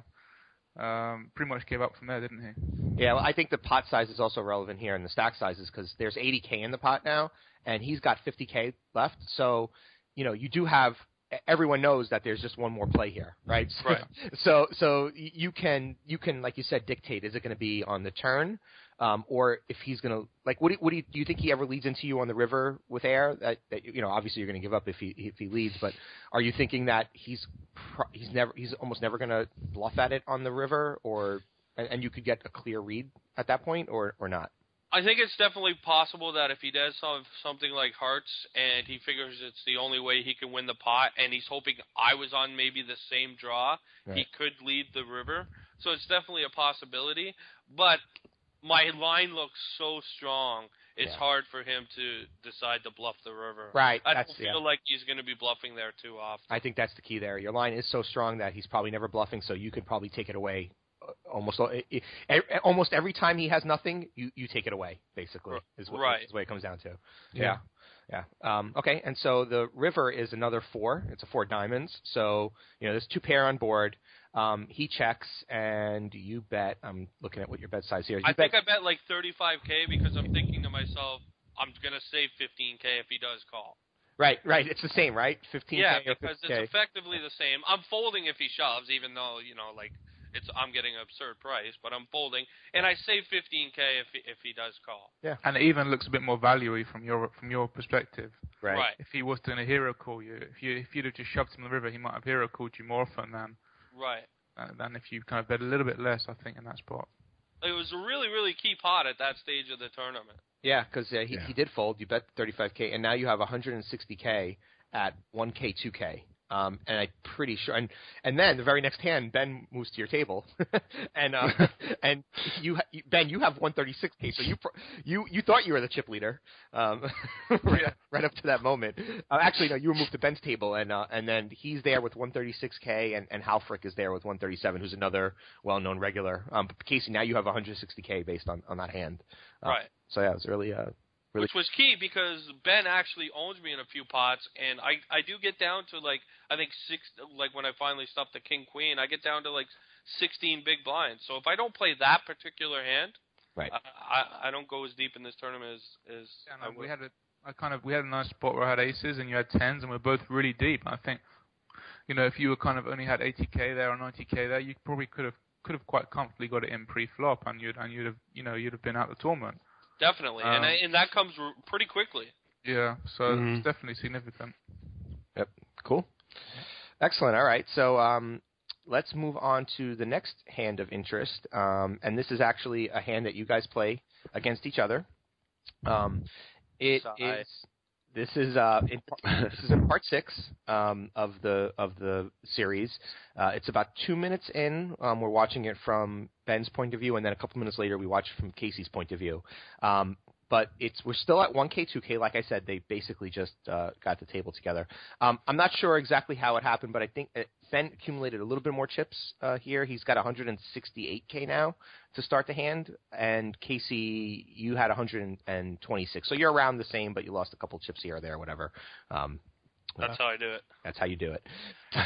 Um, pretty much gave up from there, didn't he?
Yeah, well, I think the pot size is also relevant here, and the stack sizes, because there's eighty K in the pot now, and he's got fifty K left. So, you know, you do have. Everyone knows that there's just one more play here, right? So,
Right.
So, so you can you can like you said dictate. Is it going to be on the turn, um, or if he's going to like what do you, what do you do you think he ever leads into you on the river with air? That, that you know, obviously you're going to give up if he if he leads, but are you thinking that he's pro- he's never he's almost never going to bluff at it on the river, or and, and you could get a clear read at that point, or or not?
I think it's definitely possible that if he does some, something like hearts and he figures it's the only way he can win the pot and he's hoping I was on maybe the same draw,
Right.
he could lead the river. So it's definitely a possibility. But my line looks so strong, it's
Yeah.
hard for him to decide to bluff the river.
Right.
I
That's
don't feel
yeah.
like he's going to be bluffing there too often.
I think that's the key there. Your line is so strong that he's probably never bluffing, so you could probably take it away. Almost almost every time he has nothing, you, you take it away, basically, is what,
Right.
is what it comes down to.
Yeah.
Yeah. yeah. Um, okay, and so the river is another four. It's a four diamonds. So, you know, there's two pair on board. Um, he checks, and you bet. I'm looking at what your bet size here is. You
I
bet,
think I bet like thirty-five K because I'm thinking to myself, I'm going to save fifteen K if he does call.
Right, right. It's the same, right? fifteen K
Yeah,
or
because
fifty K.
it's effectively the same. I'm folding if he shoves, even though, you know, like, it's I'm getting an absurd price, but I'm folding, and I save fifteen K if he, if he does call.
Yeah.
And it even looks a bit more value-y from your from your perspective.
Right.
Right.
If he was doing a hero call you, if you if you'd have just shoved him in the river, he might have hero called you more often than
Right.
uh, than if you kind of bet a little bit less. I think in that spot.
It was a really, really key pot at that stage of the tournament.
Yeah, because uh, he,
Yeah.
he did fold. You bet thirty-five K, and now you have one hundred sixty K at one K, two K. Um, and I'm pretty sure, and and then the very next hand, Ben moves to your table, and uh, and you, Ben, you have one thirty-six K, so you you you thought you were the chip leader, um, right,
yeah.
right up to that moment. Uh, actually, no, you were moved to Ben's table, and uh, and then he's there with one thirty-six K, and and Halfrick is there with one thirty-seven, who's another well-known regular. Um, but Casey, now you have one sixty K based on, on that hand. Uh,
right.
So yeah, it was really uh. Really?
Which was key because Ben actually owns me in a few pots, and I, I do get down to like I think six like when I finally stop the king queen, I get down to like sixteen big blinds. So if I don't play that particular hand,
right,
I I, I don't go as deep in this tournament as as
yeah, no,
I
we had a I kind of we had a nice spot where I had aces and you had tens, and we're both really deep. And I think you know if you were kind of only had eighty K there or ninety K there, you probably could have could have quite comfortably got it in pre-flop, and you'd and you'd have you know you'd have been out of the tournament.
Definitely, um, and and that comes r- pretty quickly.
Yeah, so
mm-hmm.
it's definitely significant.
Yep, cool, excellent. All right, so um, let's move on to the next hand of interest, um, and this is actually a hand that you guys play against each other. Um, it
so
is. This is uh, in, this is in part six um, of the of the series. Uh, it's about two minutes in. Um, we're watching it from Ben's point of view, and then a couple minutes later, we watch it from Casey's point of view. Um, but it's we're still at one K, two K. Like I said, they basically just uh, got the table together. Um, I'm not sure exactly how it happened, but I think Ben accumulated a little bit more chips uh, here. He's got one sixty-eight K now to start the hand, and Casey, you had one twenty-six. So you're around the same, but you lost a couple chips here or there, whatever. Um,
That's uh, how I do it.
That's how you do it.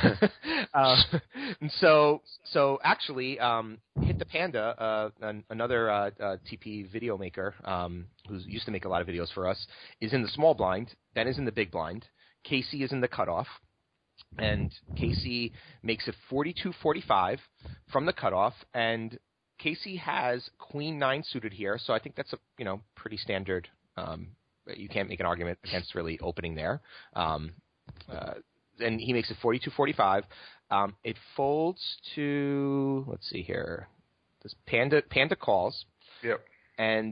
uh, and so, so actually, um, Hit the Panda, uh, an, another uh, uh, T P video maker um, who used to make a lot of videos for us, is in the small blind. Ben is in the big blind. Casey is in the cutoff. And Casey makes it forty-two forty-five from the cutoff, and Casey has queen nine suited here, so I think that's a you know pretty standard. Um, you can't make an argument against really opening there. Um, uh, and he makes it forty-two forty-five. Um, it folds to let's see here. This Panda Panda calls.
Yep.
And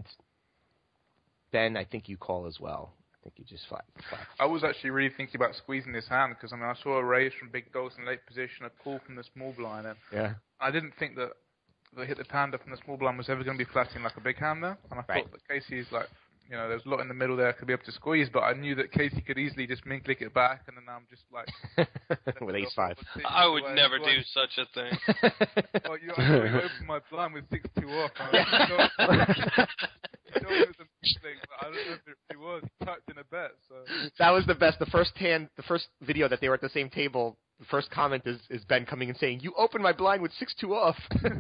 Ben, I think you call as well. I think you just flat.
I was actually really thinking about squeezing this hand because I mean I saw a raise from big dogs in late position, a call from the small blind, and
yeah.
I didn't think that the Hit the Panda from the small blind was ever going to be flatting like a big hand there, and I
right.
thought that Casey's like, you know, there's a lot in the middle there could be able to squeeze, but I knew that Casey could easily just min click it back, and then I'm just like
with ace five.
I would never do such a thing.
Well, you, I you opened my blind with six two off. I It was a thing, but I don't know if it really was. He tucked in a bet, so
that was the best. The first hand, the first video that they were at the same table. The first comment is, is Ben coming and saying, "You opened my blind with six two off."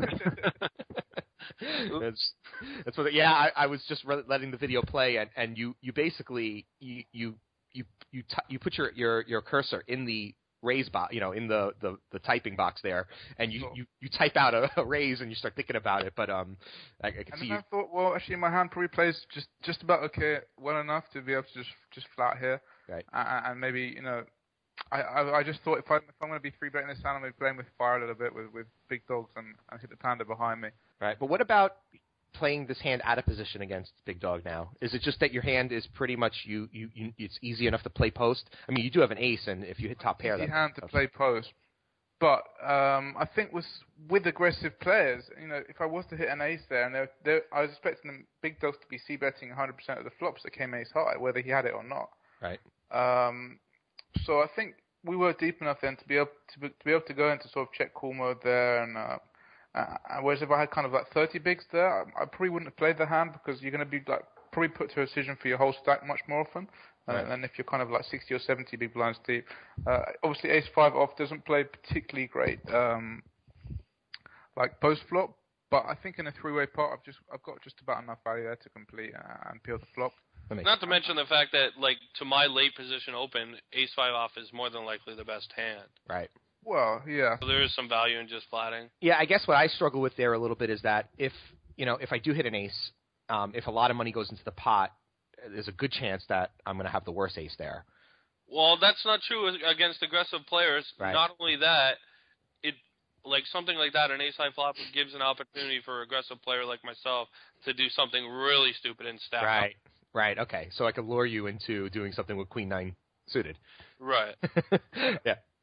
that's, that's what. Yeah, I, I was just re- letting the video play, and, and you, you basically you you you you, t- you put your, your, your cursor in the raise box, you know, in the, the, the typing box there, and you, you, you type out a, a raise and you start thinking about it. But um, I, I can
and
see.
then
you...
I thought, well, actually, my hand probably plays just, just about okay, well enough to be able to just just flat here,
right?
And, and maybe you know, I, I I just thought if I if I'm going to be three betting this hand, I'm going to be playing with fire a little bit with, with big dogs and, and Hit the Panda behind me.
Right, but what about playing this hand out of position against big dog now? Is it just that your hand is pretty much you, you, you it's easy enough to play post? I mean, you do have an ace, and if you hit top pair,
easy
that's
hand to play post. But um, I think with with aggressive players, you know, if I was to hit an ace there, and they're, they're, I was expecting the big dogs to be c betting one hundred percent of the flops that came ace high, whether he had it or not.
Right.
Um, so I think we were deep enough then to be able to be, to be able to go into sort of check call mode there, and. Uh, Uh, whereas if I had kind of like thirty bigs there, I, I probably wouldn't have played the hand because you're going to be like probably put to a decision for your whole stack much more often. Uh,
right.
And if you're kind of like sixty or seventy big blinds deep, uh, obviously ace five off doesn't play particularly great, um, like post flop. But I think in a three way pot, I've just I've got just about enough value there to complete uh, and peel the flop.
Not to mention the fact that like to my late position open, ace five off is more than likely the best hand.
Right.
Well, yeah.
So there is some value in just flatting.
Yeah, I guess what I struggle with there a little bit is that if you know if I do hit an ace, um, if a lot of money goes into the pot, there's a good chance that I'm going to have the worst ace there.
Well, that's not true against aggressive players.
Right.
Not only that, it like something like that, an ace high flop gives an opportunity for an aggressive player like myself to do something really stupid and stack
Right.
up.
Right. Okay. So I can lure you into doing something with queen nine suited.
Right.
Yeah.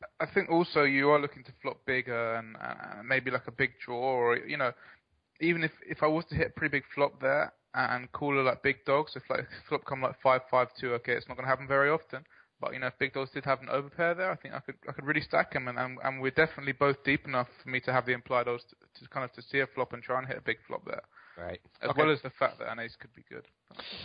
I think also you are looking to flop bigger and uh, maybe like a big draw, or you know, even if if I was to hit a pretty big flop there and call it like big dogs, if like if flop come like five five two, okay, it's not going to happen very often. But you know, if big dogs did have an overpair there, I think I could I could really stack them, and and, and we're definitely both deep enough for me to have the implied odds to, to kind of to see a flop and try and hit a big flop there.
Right.
As
Okay.
well as the fact that an ace could be good.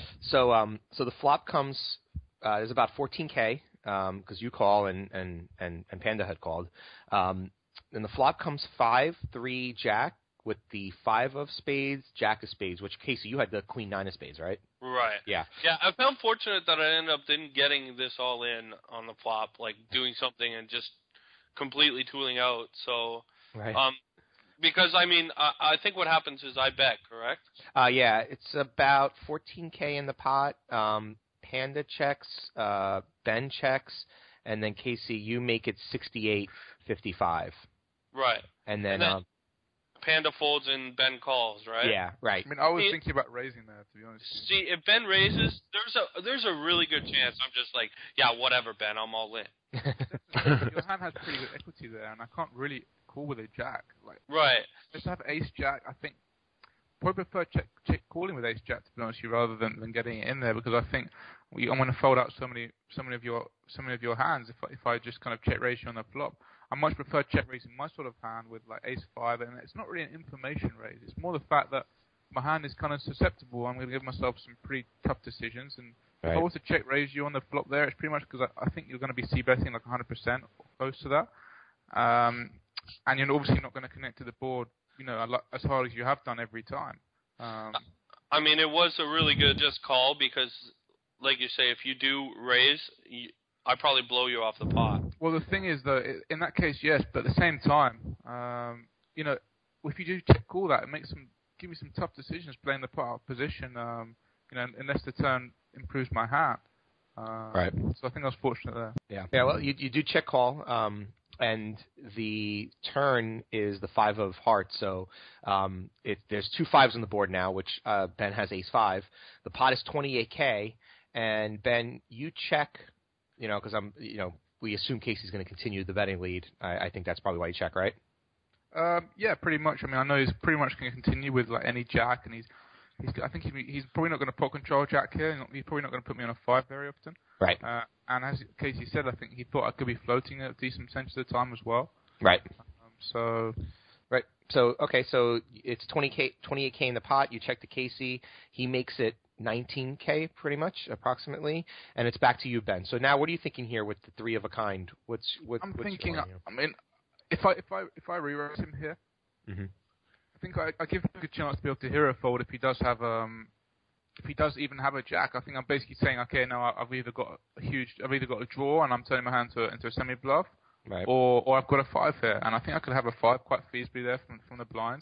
So um so the flop comes uh, is about fourteen K because um, you call and, and, and, and Panda had called. Um, and the flop comes five three Jack with the five of spades, Jack of spades. Which Casey, you had the Queen nine of spades, right?
Right.
Yeah.
Yeah, I found fortunate that I ended up didn't getting this all in on the flop, like doing something and just completely tooling out. So,
Right.
um, because I mean, I, I think what happens is I bet, correct?
Uh, yeah, it's about fourteen K in the pot. Um, Panda checks, uh, Ben checks, and then Casey, you make it sixty-eight fifty-five.
Right.
And then,
And then
um,
Panda folds and Ben calls, right?
yeah, right.
I mean, I was
It-
thinking about raising there, to be honest. with you.
See, if Ben raises, there's a there's a really good chance I'm just like, yeah, whatever, Ben, I'm all in.
Your hand has pretty good equity there, and I can't really call with a jack. Like,
Right.
let's have ace jack. I think probably prefer check check calling with ace jack, to be honest with you, rather than, than getting it in there, because I think we, I'm going to fold out so many so many of your so many of your hands if I, if I just kind of check raise you on the flop. I much prefer check raising my sort of hand with like ace five, and it's not really an information raise. It's more the fact that my hand is kind of susceptible. I'm going to give myself some pretty tough decisions, and
Right.
if I was to check raise you on the flop there, it's pretty much because I, I think you're going to be c-betting like one hundred percent or close to that. Um, and you're obviously not going to connect to the board, you know, a lot, as hard as you have done every time. Um,
I mean, it was a really good just call because, like you say, if you do raise, you, I probably blow you off the pot.
well, the thing is, though, i- in that case, yes, but at the same time, um, you know, if you do check call that, it makes some, give me some tough decisions playing the pot out of position, um, you know, unless the turn improves my hand. Uh,
Right.
So I think I was fortunate there.
Yeah. Yeah. Well, you you do check call, um, and the turn is the five of hearts. So um, it there's two fives on the board now, which uh, Ben has ace five. The pot is twenty-eight K, and Ben, you check, you know, because I'm, you know, we assume Casey's going to continue the betting lead. I, I think that's probably why you check, right?
Um, yeah, pretty much. I mean, I know he's pretty much going to continue with like any jack, and he's, he's I think he, he's probably not going to pot control jack here. He's, not, he's probably not going to put me on a five very often.
Right.
Uh, and as Casey said, I think he thought I could be floating at a decent percentage of the time as well.
Right.
Um, so,
Right. So okay, so it's twenty K, twenty-eight K in the pot. You check to Casey. He makes it nineteen K, pretty much, approximately, and it's back to you, Ben. So now, what are you thinking here with the three of a kind? What's what?
I'm
what's
thinking.
your
I,
line here?
I mean, if I if I if I re-raise him here,
Mm-hmm.
I think I, I give him a good chance to be able to hero fold if he does have um if he does even have a jack. I think I'm basically saying, okay, now I've either got a huge, I've either got a draw and I'm turning my hand to a, into a semi bluff,
Right.
or or I've got a five here, and I think I could have a five quite feasibly there from from the blinds.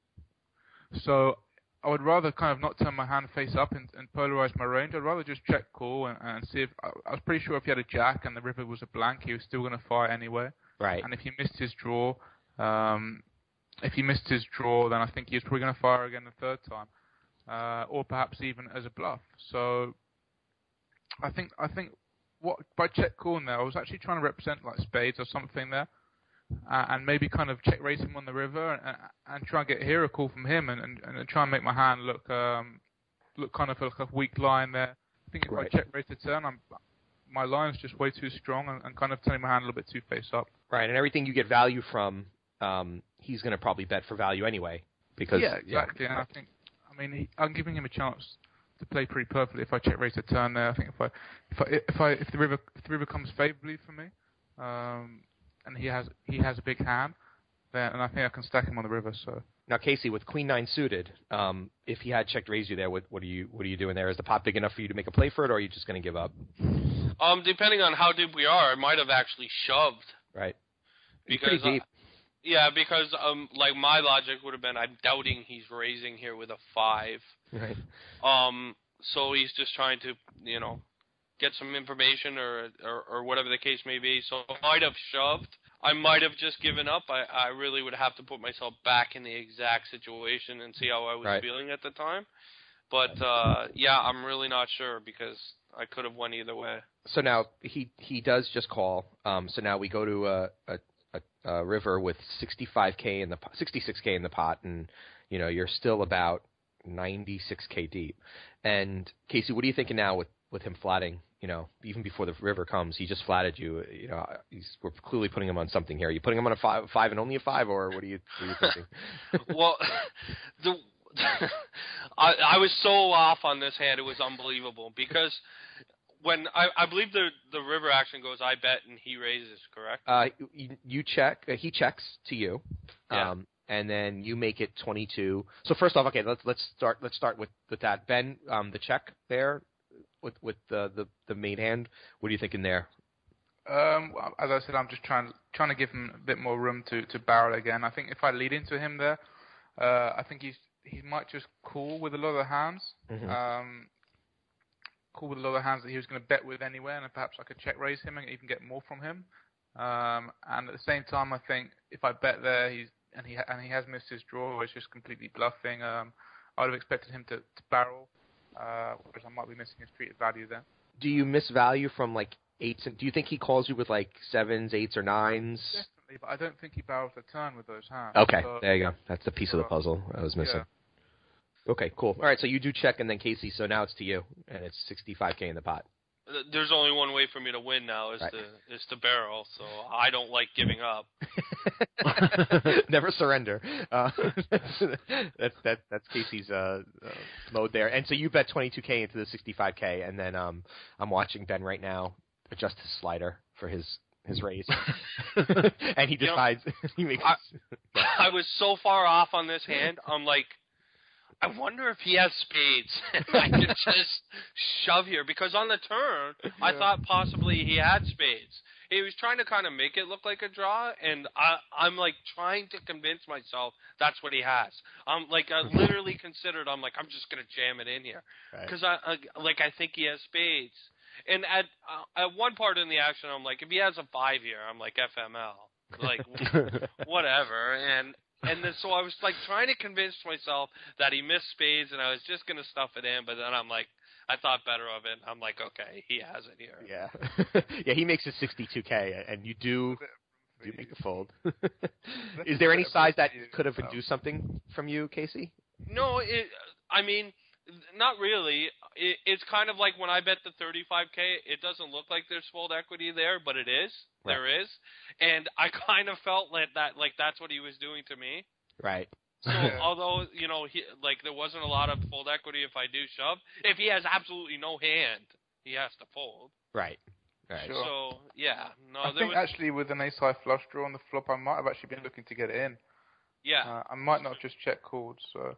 So I would rather kind of not turn my hand face up and, and polarize my range. I'd rather just check call and, and see if I, I was pretty sure if he had a jack and the river was a blank, he was still going to fire anyway.
Right.
And if he missed his draw, um, if he missed his draw, then I think he was probably going to fire again the third time, uh, or perhaps even as a bluff. So I think I think what by check calling there, I was actually trying to represent like spades or something there, uh, and maybe kind of check raise him on the river and, and try and get a hero call from him, and, and, and try and make my hand look um, look kind of like a weak line there. I think if
Right.
I check raise the turn, I'm my line's just way too strong and, and kind of turning my hand a little bit too face up.
Right, and everything you get value from, um, he's going to probably bet for value anyway. Because
yeah, exactly. And I think, I mean, he, I'm giving him a chance to play pretty perfectly if I check raise the turn there. I think if I, if I, if I, if the river, if the river comes favourably for me, um, and he has, he has a big hand, then, and I think I can stack him on the river. So
Now, Casey, with Queen Nine suited, um, if he had checked raise you there, what, what are you, what are you doing there? Is the pot big enough for you to make a play for it, or are you just going to give up?
Um, depending on how deep we are, I might have actually shoved.
Right.
Because
Pretty deep.
Uh, yeah, because um, like my logic would have been, I'm doubting he's raising here with a five.
Right.
Um, so he's just trying to, you know, get some information or, or or whatever the case may be. So I might have shoved. I might have just given up. I, I really would have to put myself back in the exact situation and see how I was
Right.
feeling at the time. But uh, yeah, I'm really not sure because I could have went either way.
So now he he does just call. Um, so now we go to a, a, a, a river with sixty-five K in the sixty-six K in the pot, and you know you're still about ninety-six K deep. And Casey, what are you thinking now with, with him flatting? You know, even before the river comes, he just flatted you. You know, he's, we're clearly putting him on something here. Are you putting him on a five, five and only a five, or what are you, what are you thinking?
Well, the I, I was so off on this hand, it was unbelievable because when I, I believe the the river action goes, I bet and he raises, correct?
Uh, you, you check. Uh, he checks to you.
Yeah.
Um, and then you make it twenty-two. So first off, okay, let's let's start let's start with, with that. Ben, um, the check there with with the, the, the main hand. What are you thinking there?
Um, well, as I said, I'm just trying trying to give him a bit more room to, to barrel again. I think if I lead into him there, uh, I think he's he might just call with a lot of the hands.
Mm-hmm.
Um, call with a lot of the hands that he was going to bet with anyway, and perhaps I could check raise him and even get more from him. Um, and at the same time, I think if I bet there, he's and he and he has missed his draw, or it's just completely bluffing. Um, I would have expected him to, to barrel, uh, whereas I might be missing his treated value there.
Do you miss value from like eights? And do you think he calls you with like sevens, eights, or nines?
Definitely, but I don't think he barrels the turn with those hands.
Okay,
so,
there you go. That's the piece of the puzzle I was missing.
Yeah.
Okay, cool. All right, so you do check, and then Casey. So now it's to you, and it's sixty-five K in the pot.
There's only one way for me to win now is
right.
to is to barrel, so I don't like giving up.
Never surrender. Uh, that's that, that's Casey's uh, uh, mode there. And so you bet twenty-two K into the sixty-five K, and then um, I'm watching Ben right now adjust his slider for his his raise, and he decides you know, he makes.
I, I was so far off on this hand. I'm like, I wonder if he has spades. I could just shove here because on the turn, yeah. I thought possibly he had spades. He was trying to kind of make it look like a draw, and I, I'm like trying to convince myself that's what he has. I'm like, I literally considered. I'm like, I'm just gonna jam it in here because right. I, I like I think he has spades. And at uh, at one part in the action, I'm like, if he has a five here, I'm like F M L, like whatever, and. And then, so I was like trying to convince myself that he missed spades, and I was just gonna stuff it in. But then I'm like, I thought better of it. I'm like, okay, he has it here.
Yeah, yeah. He makes it sixty-two K, and you do do make a fold. Is there any size that could have induced something from you, Casey?
No, it. I mean, not really. It, it's kind of like when I bet the thirty-five K. It doesn't look like there's fold equity there, but it is. Right. There is, and I kind of felt like that, like that's what he was doing to me.
Right.
So although you know, he, like there wasn't a lot of fold equity if I do shove. If he has absolutely no hand, he has to fold.
Right. Right.
Sure.
So yeah, no.
I
there
think
was...
actually with an ace high flush draw on the flop, I might have actually been looking to get it in.
Yeah.
Uh, I might not have just check called. So.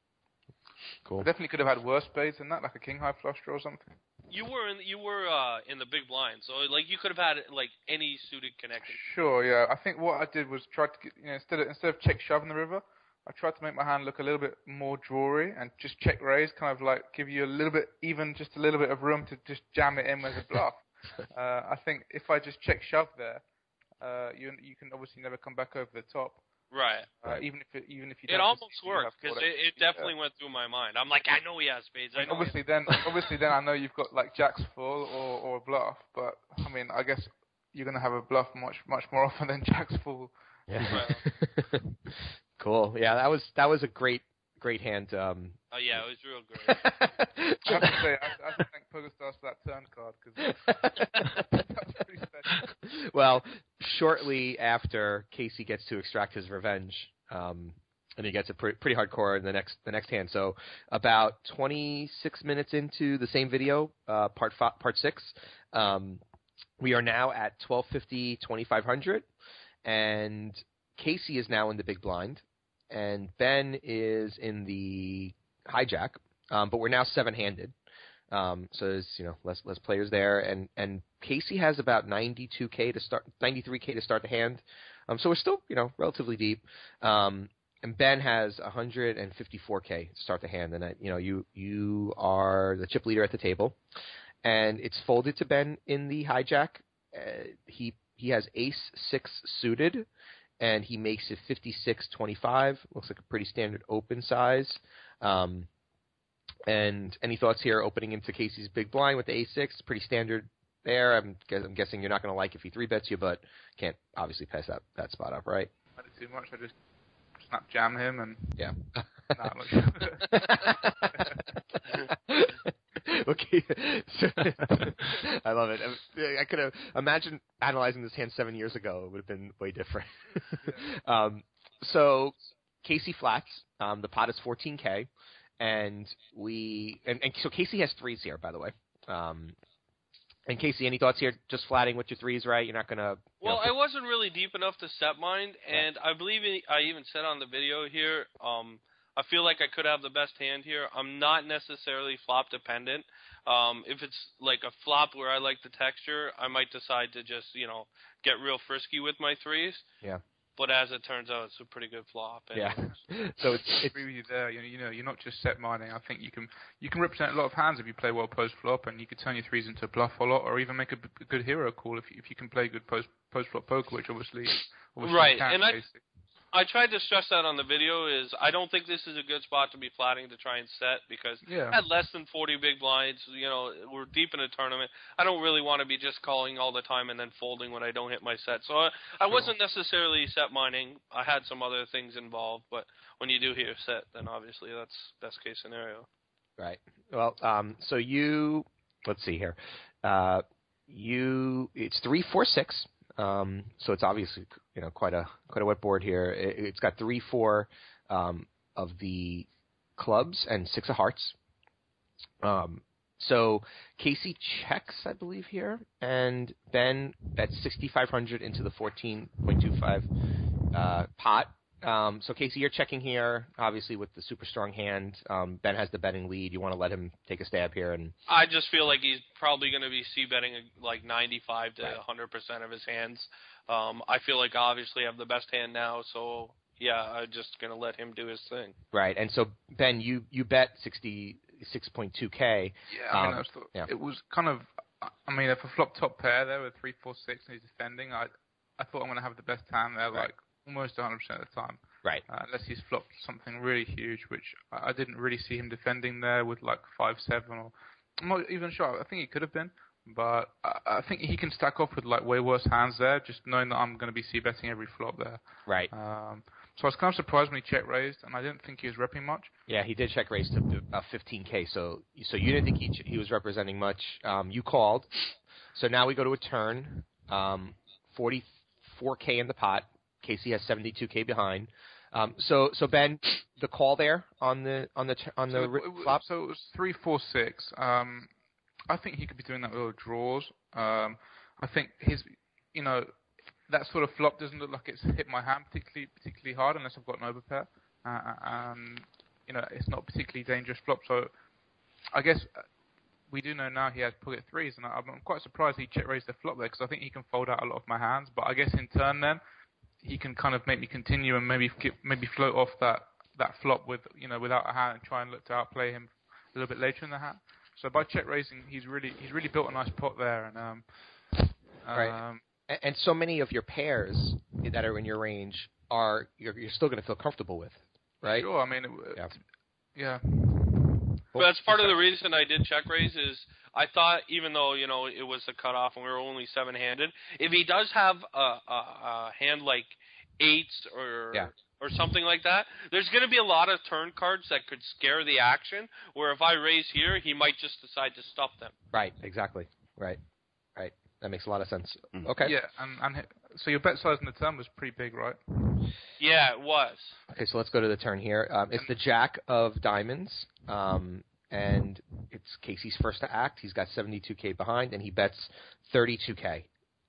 Cool.
I definitely could have had worse spades than that, like a king high flush draw or something.
You were in you were uh, in the big blind, so like you could have had like any suited connection.
Sure, yeah. I think what I did was try to get, you know, instead of instead of check shove in the river, I tried to make my hand look a little bit more drawy and just check raise, kind of like give you a little bit, even just a little bit of room to just jam it in as a bluff. uh, I think if I just check shove there, uh, you you can obviously never come back over the top.
Right.
Uh,
right.
Even if it, even if you
it
don't
almost worked because it, it definitely yeah. went through my mind. I'm like, I know he has spades. I know
obviously, then obviously then I know you've got like jacks full or, or a bluff, but I mean, I guess you're gonna have a bluff much much more often than jacks full.
Yeah. Right. Cool. Yeah, that was that was a great great hand. Um,
oh yeah, it was real great.
I have to say, I, I have to thank PokerStars for that turn card because that's pretty special.
Well, shortly after Casey gets to extract his revenge, um, and he gets it pre- pretty hardcore in the next the next hand. So about twenty-six minutes into the same video, uh, part five, part six, um, we are now at twelve fifty, twenty-five hundred, and Casey is now in the big blind, and Ben is in the hijack, um, but we're now seven-handed. Um, so there's, you know, less less players there, and, and Casey has about ninety-two K to start, ninety-three K to start the hand. Um, so we're still, you know, relatively deep. Um, and Ben has one hundred fifty-four K to start the hand, and I, you know, you you are the chip leader at the table, and it's folded to Ben in the hijack. Uh, he he has ace six suited, and he makes it fifty-six twenty-five. Looks like a pretty standard open size. Um, And any thoughts here opening into Casey's big blind with the ace six? Pretty standard there. I'm, I'm guessing you're not going to like if he three bets you, but can't obviously pass that, that spot up, right?
I did too much. I just snap jam him and
yeah.
Nah,
okay, so, I love it. I could have imagined analyzing this hand seven years ago. It would have been way different.
Yeah.
um, so Casey flats. Um, the pot is fourteen K. And we and, and so Casey has threes here, by the way. Um, and Casey, any thoughts here? Just flatting with your threes, right? You're not gonna.
Well,
know,
I wasn't really deep enough to set mine, and I believe I even said on the video here. Um, I feel like I could have the best hand here. I'm not necessarily flop dependent. Um, if it's like a flop where I like the texture, I might decide to just you know get real frisky with my threes.
Yeah.
But as it turns out, it's a pretty good flop.
Yeah. So it's,
I
it's
agree with you there. You know, you know, you're not just set mining. I think you can you can represent a lot of hands if you play well post flop, and you could turn your threes into a bluff a lot, or even make a, a good hero call if you, if you can play good post post flop poker, which obviously, obviously
right.
you can,
And I,
basically.
I tried to stress that on the video is I don't think this is a good spot to be flatting to try and set because
Yeah.
at less than forty big blinds, you know, we're deep in a tournament. I don't really want to be just calling all the time and then folding when I don't hit my set. So I, I
Sure.
wasn't necessarily set mining. I had some other things involved, but when you do hit your set, then obviously that's best case scenario.
right. Well, um, so you let's see here. Uh, you it's three four six. Um, so it's obviously you know quite a quite a wet board here. It, it's got three four um, of the clubs and six of hearts. Um, so Casey checks, I believe here, and Ben bets sixty-five hundred into the fourteen point two five uh, pot. Um, so Casey, you're checking here, obviously with the super strong hand. Um, Ben has the betting lead. You want to let him take a stab here, and
I just feel like he's probably going to be c-betting like ninety-five to
Right.
one hundred percent of his hands. Um, I feel like obviously I have the best hand now, so yeah, I'm just going to let him do his thing.
right. And so Ben, you you bet sixty-six point two K.
Yeah, I mean,
Um,
I was thought,
yeah.
it was kind of. I mean, if a flop top pair there with three four six and he's defending, I I thought I'm going to have the best hand there,
Right.
like almost one hundred percent of the time.
Right.
Uh, unless he's flopped something really huge, which I, I didn't really see him defending there with like five seven or I'm not even sure. I think he could have been, but I, I think he can stack off with like way worse hands there. Just knowing that I'm going to be c-betting every flop there.
Right.
Um, so I was kind of surprised when he check raised, and I didn't think he was repping much.
Yeah, he did check raise to about fifteen K. So so you didn't think he he was representing much. Um, you called. So now we go to a turn. Um, forty-four K in the pot. Casey has seventy-two K behind. Um, so so Ben, the call there on the on the on the
so, it,
ri-
it was-
flop.
so it was three four six. Um, I think he could be doing that with draws. Um, I think his, you know, that sort of flop doesn't look like it's hit my hand particularly particularly hard unless I've got an overpair. Uh, and you know, it's not a particularly dangerous flop. So I guess we do know now he has pocket threes, and I'm quite surprised he check raised the flop there because I think he can fold out a lot of my hands. But I guess in turn then he can kind of make me continue and maybe get, maybe float off that, that flop with you know without a hand and try and look to outplay him a little bit later in the hand. So by check raising, he's really he's really built a nice pot there, and um,
Right.
um,
And, and so many of your pairs that are in your range are you're, you're still going to feel comfortable with, right?
Sure, I mean, it,
Yeah.
yeah.
But that's part of the reason I did check raise is I thought even though, you know, it was the cutoff and we were only seven-handed, if he does have a, a, a hand like eights or
Yeah.
or something like that, there's going to be a lot of turn cards that could scare the action, where if I raise here, he might just decide to stuff them.
Right. Exactly. Right. Right. That makes a lot of sense.
Mm.
Okay.
Yeah, and, and hi- so your bet size in the turn was pretty big, right?
Yeah, it was.
Okay, so let's go to the turn here. Um, it's the Jack of Diamonds, um, and it's Casey's first to act. He's got seventy-two K behind, and he bets thirty-two K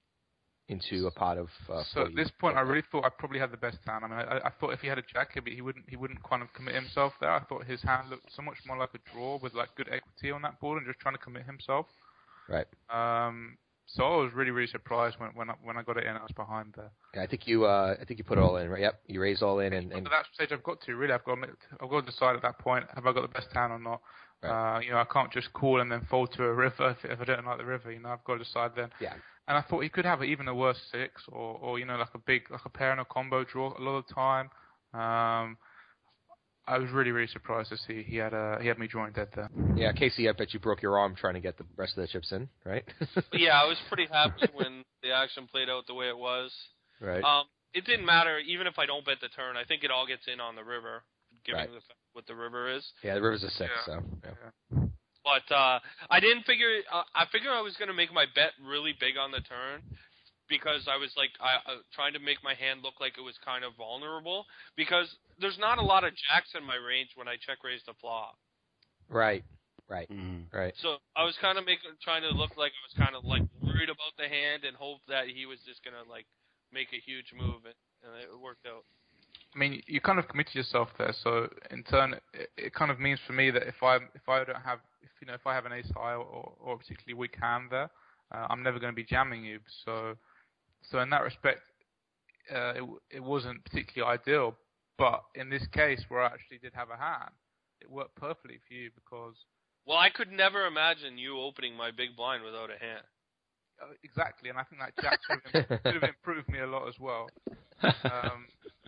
into a pot of. Uh,
So at
forty.
this point, I really thought I probably had the best hand. I mean, I, I thought if he had a jack, he, he wouldn't he wouldn't kind of commit himself there. I thought his hand looked so much more like a draw with like good equity on that board and just trying to commit himself.
Right.
Um, so I was really really surprised when when I, when I got it in. I was behind there.
Yeah, I think you. Uh, I think you put it all in. Right. Yep. You raise all in, and, and
At that stage, I've got to really. I've got to, I've got to decide at that point have I got the best hand or not.
Right.
Uh, you know, I can't just call and then fold to a river if, if I don't like the river. You know, I've got to decide then.
yeah.
And I thought he could have even a worse six, or, or you know, like a big, like a pair and a combo draw a lot of the time. Um, I was really, really surprised to see he had uh, he had me drawing dead there.
Yeah, Casey, I bet you broke your arm trying to get the rest of the chips in, right?
Yeah, I was pretty happy when the action played out the way it was.
Right.
Um, it didn't matter, even if I don't bet the turn. I think it all gets in on the river, given
Right.
the, what the river is.
Yeah, the river's a six,
Yeah.
so. Yeah.
Yeah.
But uh, I didn't figure. Uh, I figured I was going to make my bet really big on the turn because I was like I, uh, trying to make my hand look like it was kind of vulnerable because there's not a lot of jacks in my range when I check raise the flop.
Right. Right.
Mm.
Right.
So I was kind of making trying to look like I was kind of like worried about the hand and hope that he was just going to like make a huge move, and, and it worked out.
I mean, you kind of committed yourself there. So in turn, it, it kind of means for me that if I if I don't have if you know if I have an ace high or, or a particularly weak hand there, uh, I'm never going to be jamming you. So so in that respect, uh, it it wasn't particularly ideal. But in this case, where I actually did have a hand, it worked perfectly for you because.
Well, I could never imagine you opening my big blind without a hand.
Uh, exactly, and I think that jack should have, should have improved me a lot as well. Um,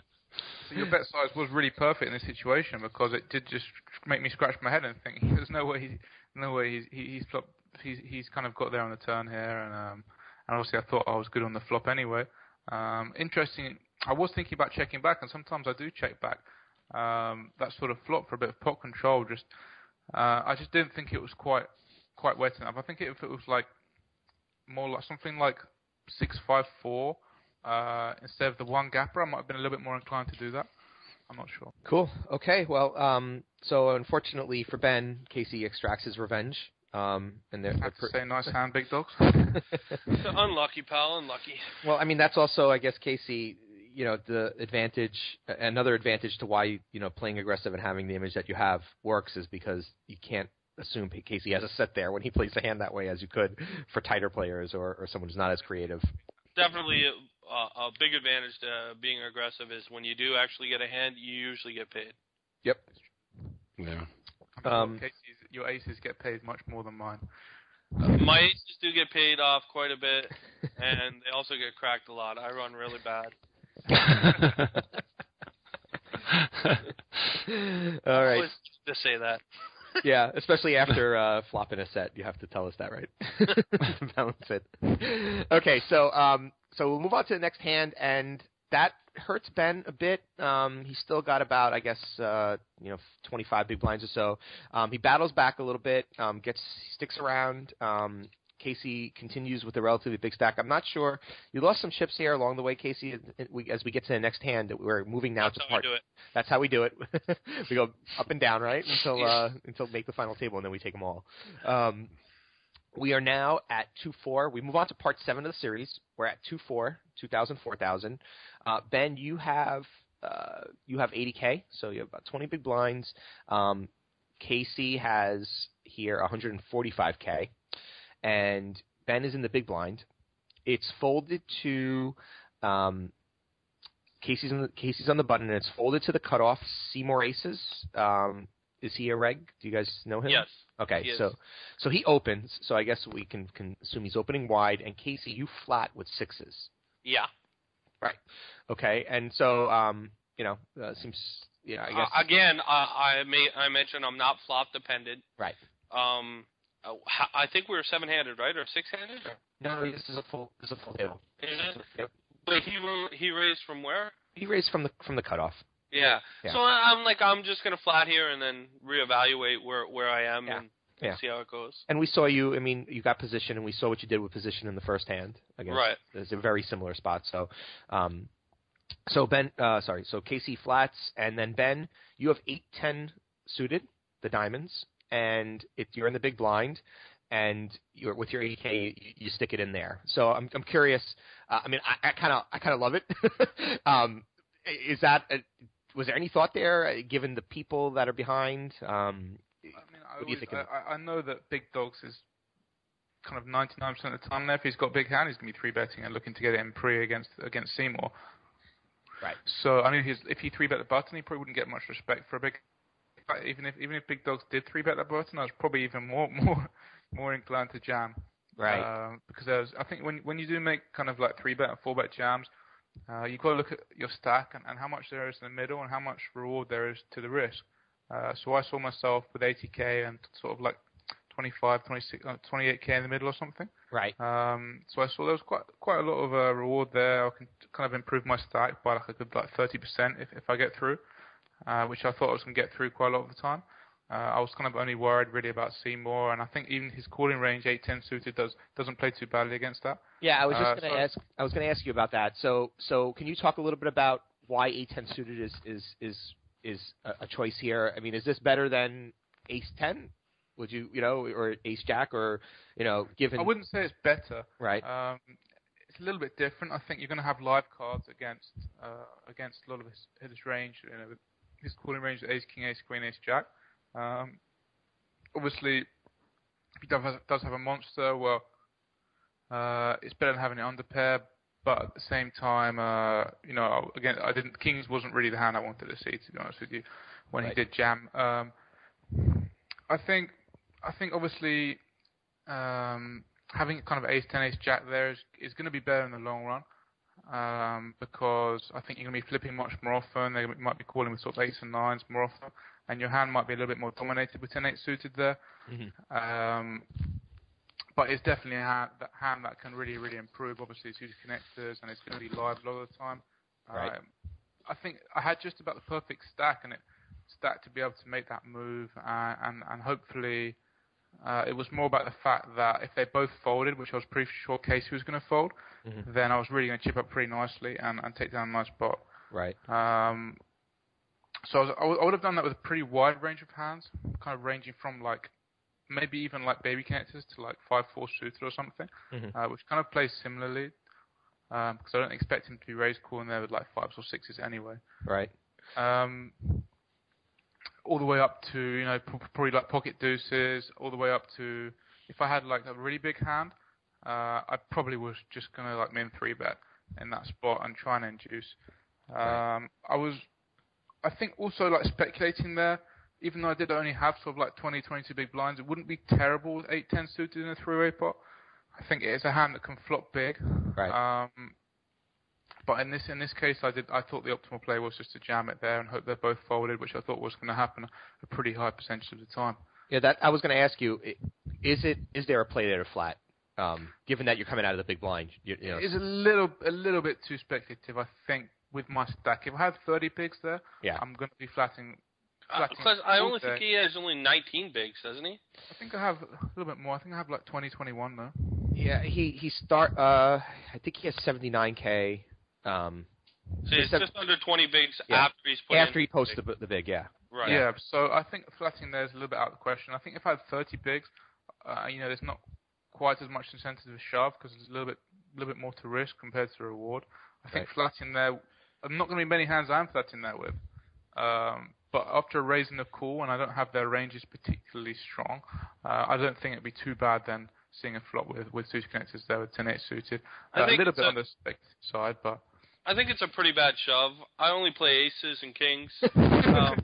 So your bet size was really perfect in this situation because it did just make me scratch my head and think there's no way he, no way he's he, he's flop, he's he's kind of got there on the turn here, and um, and obviously I thought I was good on the flop anyway. Um, interesting. I was thinking about checking back, and sometimes I do check back. Um, that sort of flop for a bit of pot control. Just uh, I just didn't think it was quite quite wet enough. I think if it was like more like something like six five four. Uh, instead of the one gapper, I might have been a little bit more inclined to do that. I'm not sure.
Cool. Okay. Well, um, so unfortunately for Ben, Casey extracts his revenge. Um, and they're,
I
they're
have to
per-
say nice hand, big dogs.
Unlucky, pal, unlucky.
Well, I mean, that's also, I guess, Casey, you know, the advantage, another advantage to why, you know, playing aggressive and having the image that you have works is because you can't assume Casey has a set there when he plays the hand that way as you could for tighter players or, or someone who's not as creative.
Definitely a, a big advantage to being aggressive is when you do actually get a hand, you usually get paid.
Yep.
Yeah.
I mean,
Um,
Casey's, your aces get paid much more than mine.
My aces do get paid off quite a bit, and they also get cracked a lot. I run really bad.
All right.
Always to say that.
Yeah, especially after uh, flopping a set, you have to tell us that, right? To balance it. Okay, so um, so we'll move on to the next hand, and that hurts Ben a bit. Um, he's still got about, I guess, uh, you know, twenty-five big blinds or so. Um, he battles back a little bit, um, gets sticks around. Um, Casey continues with a relatively big stack. I'm not sure. You lost some chips here along the way, Casey. We, as we get to the next hand, we're moving now
That's
to
how
part.
we do it.
That's how we do it. We go up and down, right, until uh, until make the final table, and then we take them all. Um, we are now at two four. We move on to part seven of the series. We're at two four, two thousand, four thousand. Uh, Ben, you have uh, you have eighty K, so you have about twenty big blinds. Um, Casey has here one hundred forty-five K. And Ben is in the big blind. It's folded to um, Casey's on the Casey's on the button, and it's folded to the cutoff. Seymour aces. Um, is he a reg? Do you guys know him?
Yes.
Okay,
he
so
is.
so he opens. So I guess we can, can assume he's opening wide. And Casey, you flat with sixes.
Yeah.
Right. Okay, and so um, you know, uh, seems yeah. I guess
Uh, again, I I, may, I mentioned I'm not flop dependent.
right.
Um, uh, I think we were seven-handed, right, or six-handed?
No, this is a full this is a full table.
Is it?
Yep.
But he ra- he raised from where?
He raised from the from the cutoff.
Yeah.
Yeah.
So I- I'm like I'm just gonna flat here and then reevaluate where where I am
Yeah.
and
Yeah.
see how it goes.
And we saw you. I mean, you got position, and we saw what you did with position in the first hand. I guess
Right.
It's a very similar spot. So, um, so Ben, uh, sorry. So Casey flats, and then Ben, you have eight ten suited, the diamonds, and it, you're in the big blind, and you're with your eighty K, you, you stick it in there. So I'm I'm curious. Uh, I mean, I kind of I kind of love it. um, is that a, was there any thought there, uh, given the people that are behind? Um,
I mean, I,
What do you
always,
think of
I, I know that big dogs is kind of ninety-nine percent of the time there. If he's got a big hand, he's going to be three betting and looking to get it in pre against against Seymour.
Right.
So I mean, his, if he three bet the button, he probably wouldn't get much respect for a big. Even if even if big dogs did three bet the button, I was probably even more more more inclined to jam.
Right.
Um, because there's, I think when when you do make kind of like three bet and four bet jams, uh, you've got to look at your stack and, and how much there is in the middle and how much reward there is to the risk. Uh, so I saw myself with eighty K and sort of like twenty-five, twenty-six, uh, twenty-eight K in the middle or something.
Right.
Um, so I saw there was quite quite a lot of uh, reward there. I can kind of improve my stack by like a good like thirty percent if if I get through, uh, which I thought I was going to get through quite a lot of the time. Uh, I was kind of only worried really about Seymour, and I think even his calling range eight ten suited does doesn't play too badly against that.
Yeah, I was just
uh,
going to
so
ask. I was going to ask you about that. So so can you talk a little bit about why eight ten suited is is is is a, a choice here? I mean, is this better than ace ten? Would you, you know, or ace jack, or, you know, given...
I wouldn't say it's better.
Right.
Um, it's a little bit different. I think you're going to have live cards against uh, against a lot of his, his range, you know, his calling range, ace, king, ace, queen, ace, jack. Um, obviously, if he does, does have a monster, well, uh, it's better than having an under pair, but at the same time, uh, you know, again, I didn't. Kings wasn't really the hand I wanted to see, to be honest with you, when
Right.
he did jam. Um, I think... I think obviously um, having kind of ace ten, ace jack there is, is going to be better in the long run um, because I think you're going to be flipping much more often. They might be calling with sort of eights and nines more often, and your hand might be a little bit more dominated with ten eight suited there.
Mm-hmm.
Um, but it's definitely a hand that, hand that can really, really improve. Obviously, it's suited connectors, and it's going to be live a lot of the time.
Right.
Um, I think I had just about the perfect stack, and it stacked to be able to make that move, uh, and and hopefully. Uh, it was more about the fact that if they both folded, which I was pretty sure Casey was going to fold,
Mm-hmm.
then I was really going to chip up pretty nicely and, and take down a nice spot.
Right.
Um, so I, was, I, would, I would have done that with a pretty wide range of hands, kind of ranging from like maybe even like baby connectors to like five four suited or something,
Mm-hmm.
uh, which kind of plays similarly um, because I don't expect him to be raised calling there with like fives or sixes anyway.
Right.
Um, all the way up to, you know, probably like pocket deuces, all the way up to, if I had like a really big hand, uh, I probably was just going to like min three bet in that spot and try and induce. Um,
Right.
I was, I think also like speculating there, even though I did only have sort of like twenty, twenty-two big blinds, it wouldn't be terrible with eight ten suited in a three-way pot. I think it is a hand that can flop big.
Right.
Um, But in this in this case, I did. I thought the optimal play was just to jam it there and hope they're both folded, which I thought was going to happen a pretty high percentage of the time.
Yeah, that I was going to ask you. Is it is there a play there to flat? Um, given that you're coming out of the big blind, you, you know.
It's a little a little bit too speculative, I think, with my stack. If I have thirty bigs there,
Yeah.
I'm going to be flatting.
Uh,
flatting
Cause I
all
only
day.
think he has only nineteen bigs, doesn't he?
I think I have a little bit more. I think I have like twenty, twenty-one though.
Yeah, he he start. Uh, I think he has seventy-nine K. Um,
So it's
seven-
just under twenty bigs
Yeah.
after he's put
after
in
he posted the, the big, yeah.
Right.
Yeah, so I think flatting there is a little bit out of the question. I think if I had thirty bigs, uh, you know, there's not quite as much incentive to shove because there's a little bit, a little bit more to risk compared to reward. I think
Right.
flatting there, I'm not going to be many hands I'm flatting there with. Um, but after raising the call and I don't have their ranges particularly strong, uh, I don't think it'd be too bad then seeing a flop with with suited connectors there with ten eight suited.
I
Uh, a
think
little
it's
bit
a-
on the speculative side, but.
I think it's a pretty bad shove. I only play aces and kings. um,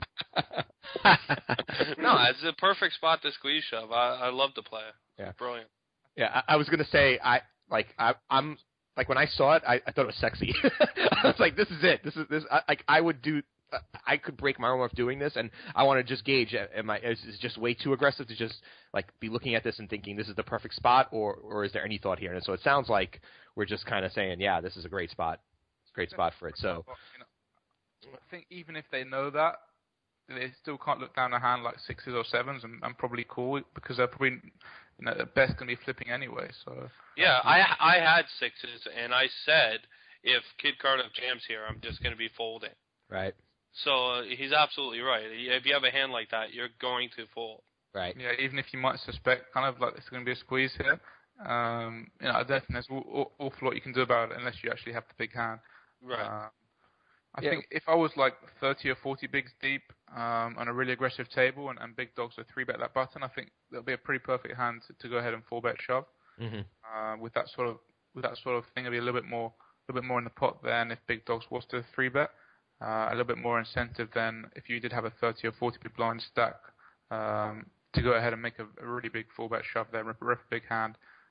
no, it's a perfect spot to squeeze shove. I, I love to play it.
Yeah.
Brilliant.
Yeah, I, I was gonna say I like I, I'm like when I saw it, I, I thought it was sexy. I was like, this is it. This is this. I, like I would do. I could break my arm off doing this, and I want to just gauge: am I? Is it just way too aggressive to just like be looking at this and thinking this is the perfect spot, or or is there any thought here? And so it sounds like we're just kind of saying, yeah, this is a great spot. It's a great spot for it. So
But, you know, I think even if they know that, they still can't look down a hand like sixes or sevens and, and probably call because they're probably, you know, at best going to be flipping anyway. So
Yeah, I I had sixes, and I said if Kid Cardiff jams here, I'm just going to be folding.
right,
So uh, he's absolutely right. If you have a hand like that, you're going to fold.
right.
yeah, even if you might suspect kind of like it's going to be a squeeze here, um, you know, I don't think there's an awful lot you can do about it unless you actually have the big hand.
Right.
Uh, I
Yeah.
think if I was like thirty or forty bigs deep um, on a really aggressive table and, and big dogs are three bet that button, I think that'll be a pretty perfect hand to, to go ahead and four bet shove.
Mm-hmm.
Uh, with that sort of with that sort of thing, it'll be a little bit more a little bit more in the pot than if big dogs was to three bet. Uh, a little bit more incentive than if you did have a thirty or forty big blind stack um, to go ahead and make a, a really big four bet shove there, rip, rip a big hand.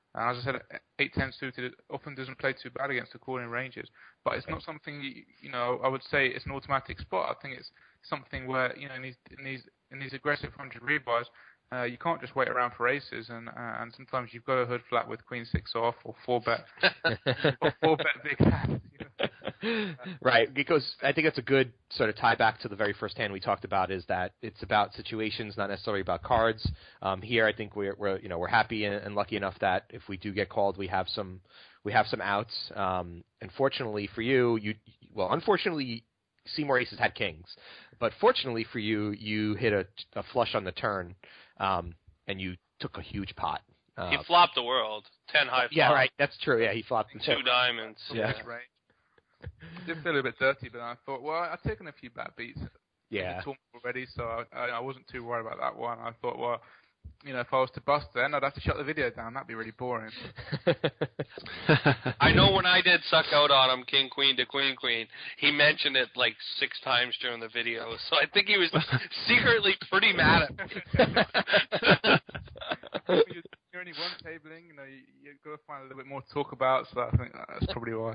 And as I said, eight ten suited often doesn't play too bad against the calling ranges. But it's not something, you, you know, I would say it's an automatic spot. I think it's something where, you know, in these, in these, in these aggressive one hundred rebuys, Uh, you can't just wait around for aces, and uh, and sometimes you've got to hood flat with queen six off or four bet, or four bet big hands. You know? uh,
right, because I think it's a good sort of tie back to the very first hand we talked about. Is that it's about situations, not necessarily about cards. Um, here, I think we're, we're you know we're happy and, and lucky enough that if we do get called, we have some we have some outs. Um, and fortunately for you, you well, unfortunately, Seymour Aces had kings, but fortunately for you, you hit a, a flush on the turn. Um, and you took a huge pot. Uh,
he flopped the world. Ten high flop.
Yeah, right. That's true. Yeah, he flopped.
Two too. diamonds.
Yeah.
Right. I did feel a bit dirty, but I thought, well, I've taken a few bad beats.
Yeah.
Already, so I, I wasn't too worried about that one. I thought, well, you know, if I was to bust then, I'd have to shut the video down. That'd be really boring.
I know when I did suck out on him, king, queen to queen, queen, he mentioned it like six times during the video. So I think he was secretly pretty mad at me.
You're only one tabling, you know, you, you've got to find a little bit more to talk about, so I think that's probably why.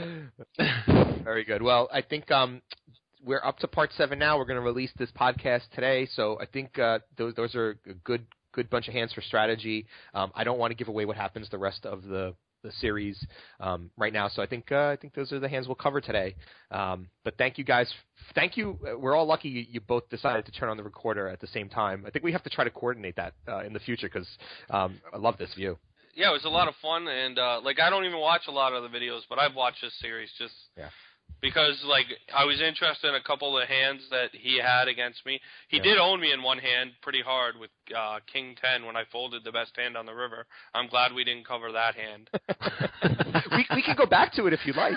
Very good. Well, I think um, we're up to part seven now. We're going to release this podcast today, so I think uh, those those are a good good bunch of hands for strategy. Um, I don't want to give away what happens the rest of the, the series um, right now, so I think uh, I think those are the hands we'll cover today. Um, but thank you guys. Thank you. We're all lucky you, you both decided to turn on the recorder at the same time. I think we have to try to coordinate that uh, in the future because um, I love this view.
Yeah, it was a lot of fun, and uh, like I don't even watch a lot of the videos, but I've watched this series just yeah. because like I was interested in a couple of the hands that he had against me. He yeah. did own me in one hand pretty hard with uh, King ten when I folded the best hand on the river. I'm glad we didn't cover that hand.
we we can go back to it if you like.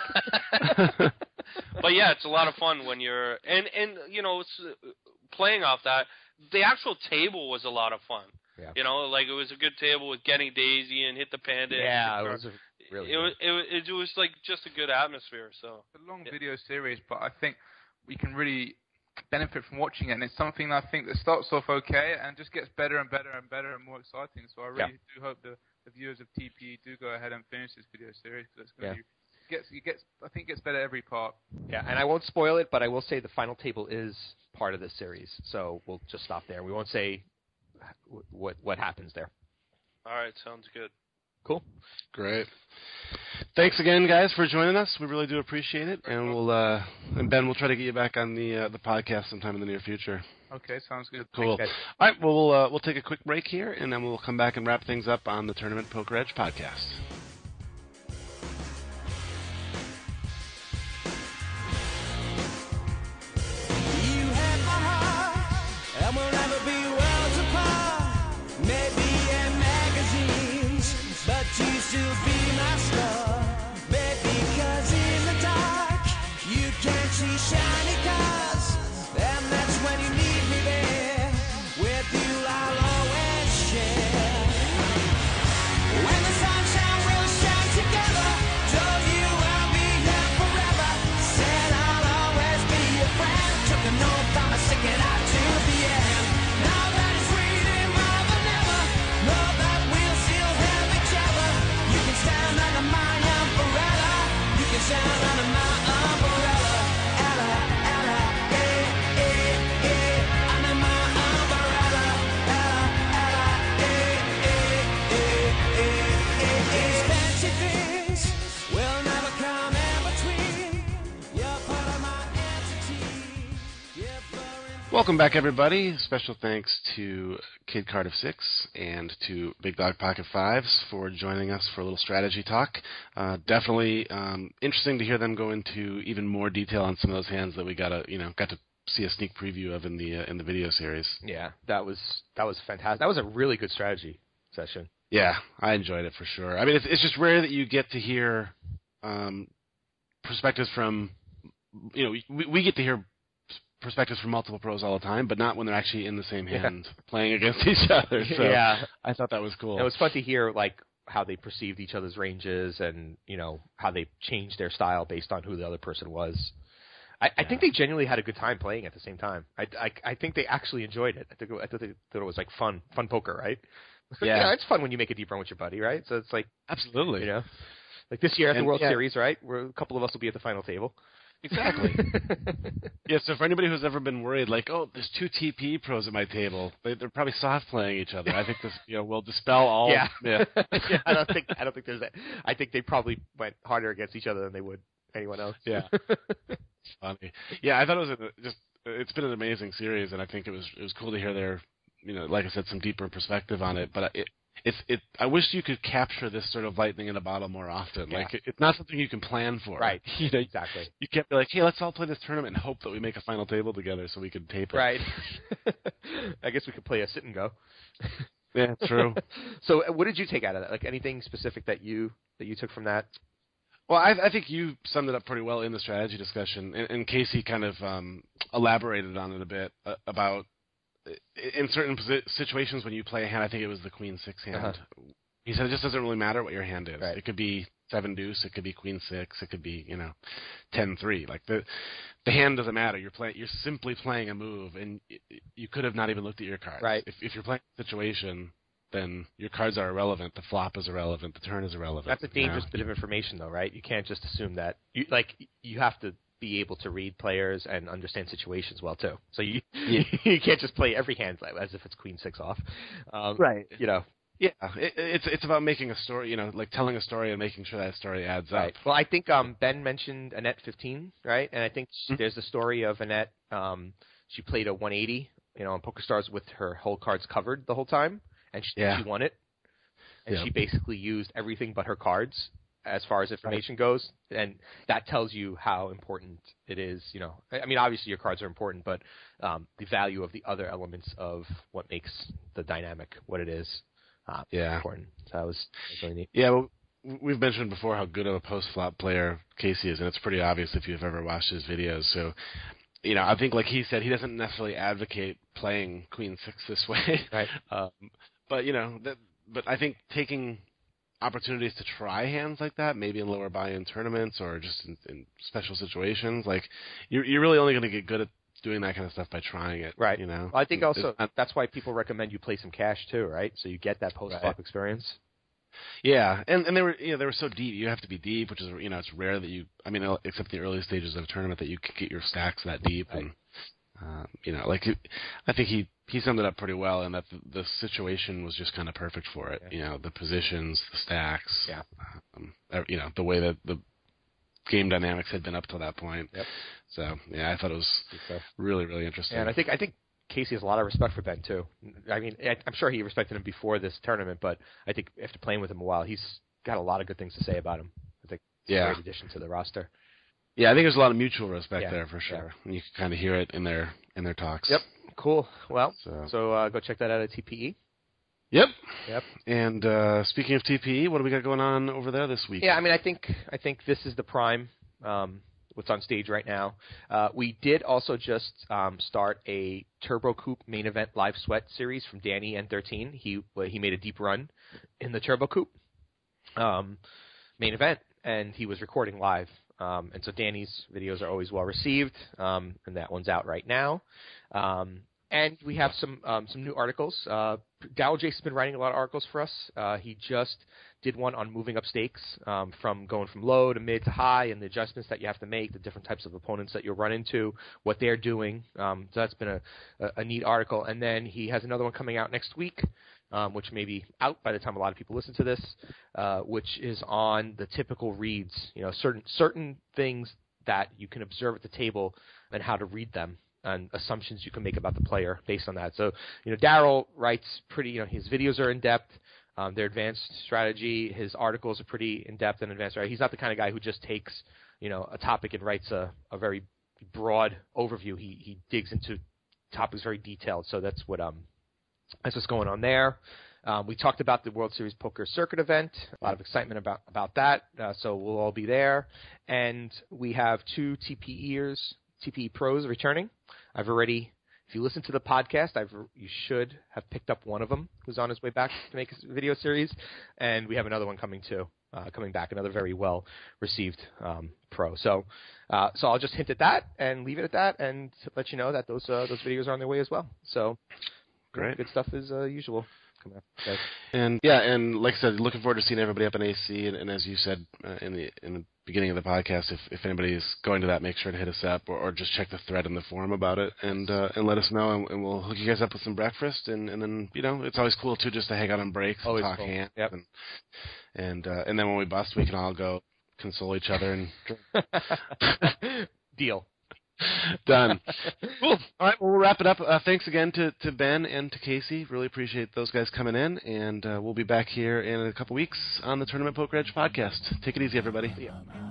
But yeah, it's a lot of fun when you're and and you know it's, uh, playing off that. The actual table was a lot of fun. Yeah. You know, like it was a good table with getting Daisy and hit the panda.
Yeah, it was a really.
It was, it was it was like just a good atmosphere. So
it's a long
yeah.
video series, but I think we can really benefit from watching it, and it's something that I think that starts off okay and just gets better and better and better and more exciting. So I really yeah. do hope the, the viewers of T P do go ahead and finish this video series because it's going to yeah. be. Gets, it gets, I think it gets better every part.
Yeah, and I won't spoil it, but I will say the final table is part of this series, so we'll just stop there. We won't say what what happens there.
All right, sounds good.
Cool.
Great. Thanks again, guys, for joining us. We really do appreciate it, and we'll uh, and Ben, we'll try to get you back on the uh, the podcast sometime in the near future.
Okay, sounds good.
Cool.
Thanks,
All right, well, we'll uh, we'll take a quick break here, and then we'll come back and wrap things up on the Tournament Poker Edge podcast. Welcome back, everybody. Special thanks to Kid Cardiff six and to Big Dog Pocket fives for joining us for a little strategy talk. Uh, definitely um, interesting to hear them go into even more detail on some of those hands that we got to, you know, got to see a sneak preview of in the uh, in the video series.
Yeah, that was that was fantastic. That was a really good strategy session.
Yeah, I enjoyed it for sure. I mean, it's it's just rare that you get to hear um, perspectives from, you know, we, we get to hear perspectives from multiple pros all the time, but not when they're actually in the same hand yeah. playing against each other. So
yeah,
I thought that was cool.
It was fun to hear like how they perceived each other's ranges and you know how they changed their style based on who the other person was. I, yeah. I think they genuinely had a good time playing at the same time. I, I, I think they actually enjoyed it. I think I thought they thought it was like fun fun poker, right?
Yeah.
You know, it's fun when you make a deep run with your buddy, right? So it's like
absolutely,
you know, like this year at the
and,
World
yeah.
Series, right? Where a couple of us will be at the final table.
Exactly. Yeah, so for anybody who's ever been worried, like, oh, there's two T P E pros at my table, they, they're probably soft playing each other. I think this, you know, will dispel all.
Yeah.
Yeah.
Yeah, I don't think I don't think there's that. I think they probably went harder against each other than they would anyone else.
Yeah. It's funny. Yeah, I thought it was a, just. It's been an amazing series, and I think it was it was cool to hear their, you know, like I said, some deeper perspective on it. But it. It's it. I wish you could capture this sort of lightning in a bottle more often.
Yeah.
Like it, it's not something you can plan for.
Right.
You know,
Exactly.
You can't be like, hey, let's all play this tournament and hope that we make a final table together so we can tape it.
Right. I guess we could play a sit and go.
Yeah, true.
So, uh, what did you take out of that? Like anything specific that you that you took from that?
Well, I, I think you summed it up pretty well in the strategy discussion, and, and Casey kind of um, elaborated on it a bit uh, about. In certain situations when you play a hand, I think it was the queen six hand. Uh-huh. He said it just doesn't really matter what your hand is.
Right.
It could be seven deuce, it could be queen six, it could be you know ten three. Like the the hand doesn't matter. You're playing. You're simply playing a move, and you could have not even looked at your cards.
Right.
If if you're playing a situation, then your cards are irrelevant. The flop is irrelevant. The turn is irrelevant.
That's a dangerous
you know?
bit of information, though, right? You can't just assume that. You like you have to be able to read players and understand situations well too. So you yeah. you can't just play every hand as if it's queen six off, um,
right?
You know,
yeah. It, it's it's about making a story, you know, like telling a story and making sure that story adds
right.
up.
Well, I think um, Ben mentioned Annette fifteen, right? And I think
mm-hmm.
there's the story of Annette. Um, she played a one eighty, you know, on PokerStars with her whole cards covered the whole time, and she,
yeah.
she won it. And
yep.
she basically used everything but her cards as far as information goes, and that tells you how important it is. You know, I mean, obviously your cards are important, but um, the value of the other elements of what makes the dynamic what it is, uh,
yeah,
important. So that was, that was really neat.
Yeah, well, we've mentioned before how good of a post-flop player Casey is, and it's pretty obvious if you've ever watched his videos. So, you know, I think like he said, he doesn't necessarily advocate playing queen six this way,
right?
um, but you know, that, but I think taking opportunities to try hands like that, maybe in lower buy-in tournaments or just in, in special situations, like you're you're really only going to get good at doing that kind of stuff by trying it,
right?
You know,
well, I think also
not,
that's why people recommend you play some cash too, right? So you get that post-flop
right.
experience.
Yeah, and and they were you know they were so deep. You have to be deep, which is you know it's rare that you. I mean, except the early stages of a tournament that you could get your stacks that deep,
right.
and uh, you know, like I think he. He summed it up pretty well, in that the, the situation was just kind of perfect for it. Yeah. You know, the positions, the stacks,
yeah.
um, you know, the way that the game dynamics had been up to that point.
Yep.
So, yeah, I thought it was really, really interesting.
Yeah, and I think I think Casey has a lot of respect for Ben too. I mean, I'm sure he respected him before this tournament, but I think after playing with him a while, he's got a lot of good things to say about him. I think it's
yeah.
a great addition to the roster.
Yeah, I think there's a lot of mutual respect
yeah.
there for sure.
Yeah.
And you can kind of hear it in their in their talks.
Yep. Cool. Well,
so,
so uh, go check that out at T P E.
Yep.
Yep.
And uh, speaking of T P E, what do we got going on over there this week?
Yeah, I mean, I think I think this is the prime. Um, what's on stage right now. Uh, we did also just um, start a Turbo Coupe main event live sweat series from Danny N thirteen. He well, he made a deep run in the Turbo Coupe um, main event, and he was recording live. Um, and so Danny's videos are always well received, um, and that one's out right now. Um, and we have some um, some new articles. Uh, Darryl Jason's been writing a lot of articles for us. Uh, he just did one on moving up stakes, um, from going from low to mid to high, and the adjustments that you have to make, the different types of opponents that you'll run into, what they're doing. Um, so that's been a, a, a neat article. And then he has another one coming out next week, um, which may be out by the time a lot of people listen to this, uh, which is on the typical reads, you know, certain certain things that you can observe at the table and how to read them, and assumptions you can make about the player based on that. So, you know, Darryl writes pretty, you know, his videos are in-depth. Um, they're advanced strategy. His articles are pretty in-depth and advanced. Right? He's not the kind of guy who just takes, you know, a topic and writes a, a very broad overview. He he digs into topics very detailed. So that's what um that's what's going on there. Um, we talked about the World Series Poker Circuit event. A lot of excitement about about that. Uh, so we'll all be there. And we have two T P E'ers, T P E pros returning. I've already. If you listen to the podcast, I've, you should have picked up one of them who's on his way back to make a video series, and we have another one coming too, uh, coming back, another very well received um, pro. So, uh, so I'll just hint at that and leave it at that, and let you know that those uh, those videos are on their way as well. So,
Great.
Good stuff as uh, usual. Come on, guys.
And yeah, and like I said, looking forward to seeing everybody up in A C. And, and as you said uh, in the in the beginning of the podcast, if if anybody's going to that, make sure to hit us up or, or just check the thread in the forum about it and uh, and let us know, and, and we'll hook you guys up with some breakfast. And, and then you know it's always cool too just to hang out on breaks, and
always
talk
cool.
hands,
Yep.
and and uh, and then when we bust, we can all go console each other and
Deal.
Done. Cool. All right, well, we'll wrap it up. Uh, thanks again to, to Ben and to Casey. Really appreciate those guys coming in, and uh, we'll be back here in a couple weeks on the Tournament Poker Edge podcast. Take it easy, everybody.
See ya.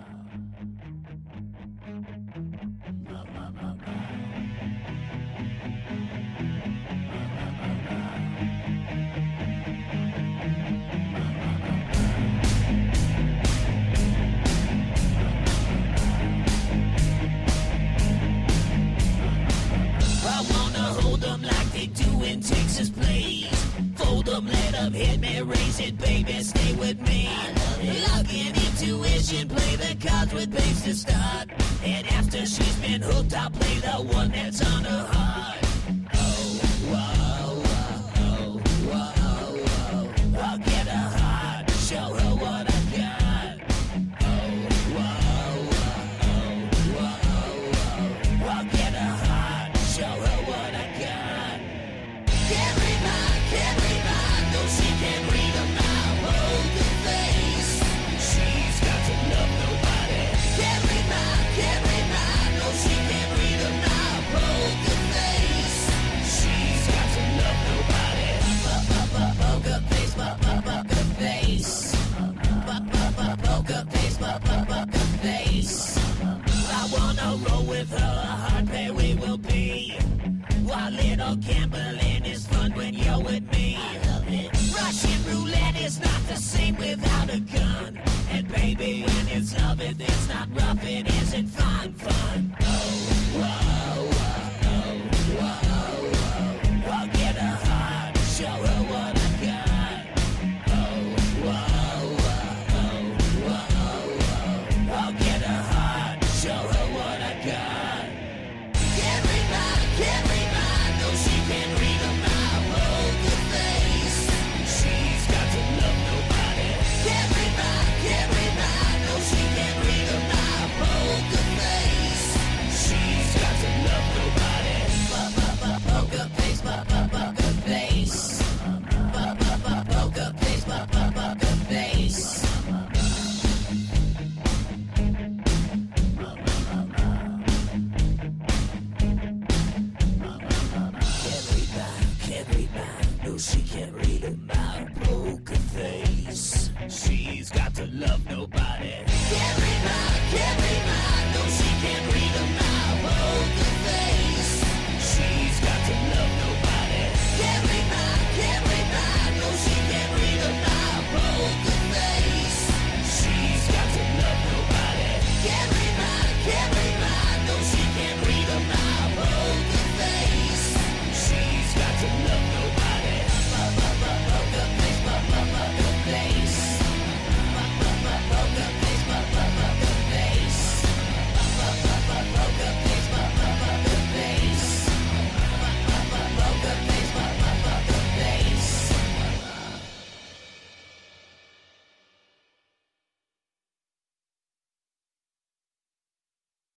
In Texas, please. Fold them, let them hit me, raise it, baby, stay with me. Log in, intuition, play the cards with base to start. And after she's been hooked, I'll play the one that's on her heart. Oh, whoa, whoa, whoa, whoa. I'll get her heart, show her what I got. Oh, whoa, whoa, whoa, whoa. I'll get her heart, show her what I got. Can't read mine, can't read mine, no she can't read them now. Poker face, she's got to love nobody. Can't read mine, can't read mine, no she can't read them now. Poker face, she's got to love nobody. Poker face, poker face, poker face, poker face. I wanna roll with her, a hard pair we will be. While little gambling is fun when you're with me. Russian roulette is not the same without a gun. And baby, when it's love, it, it's not rough, it isn't fun, fun.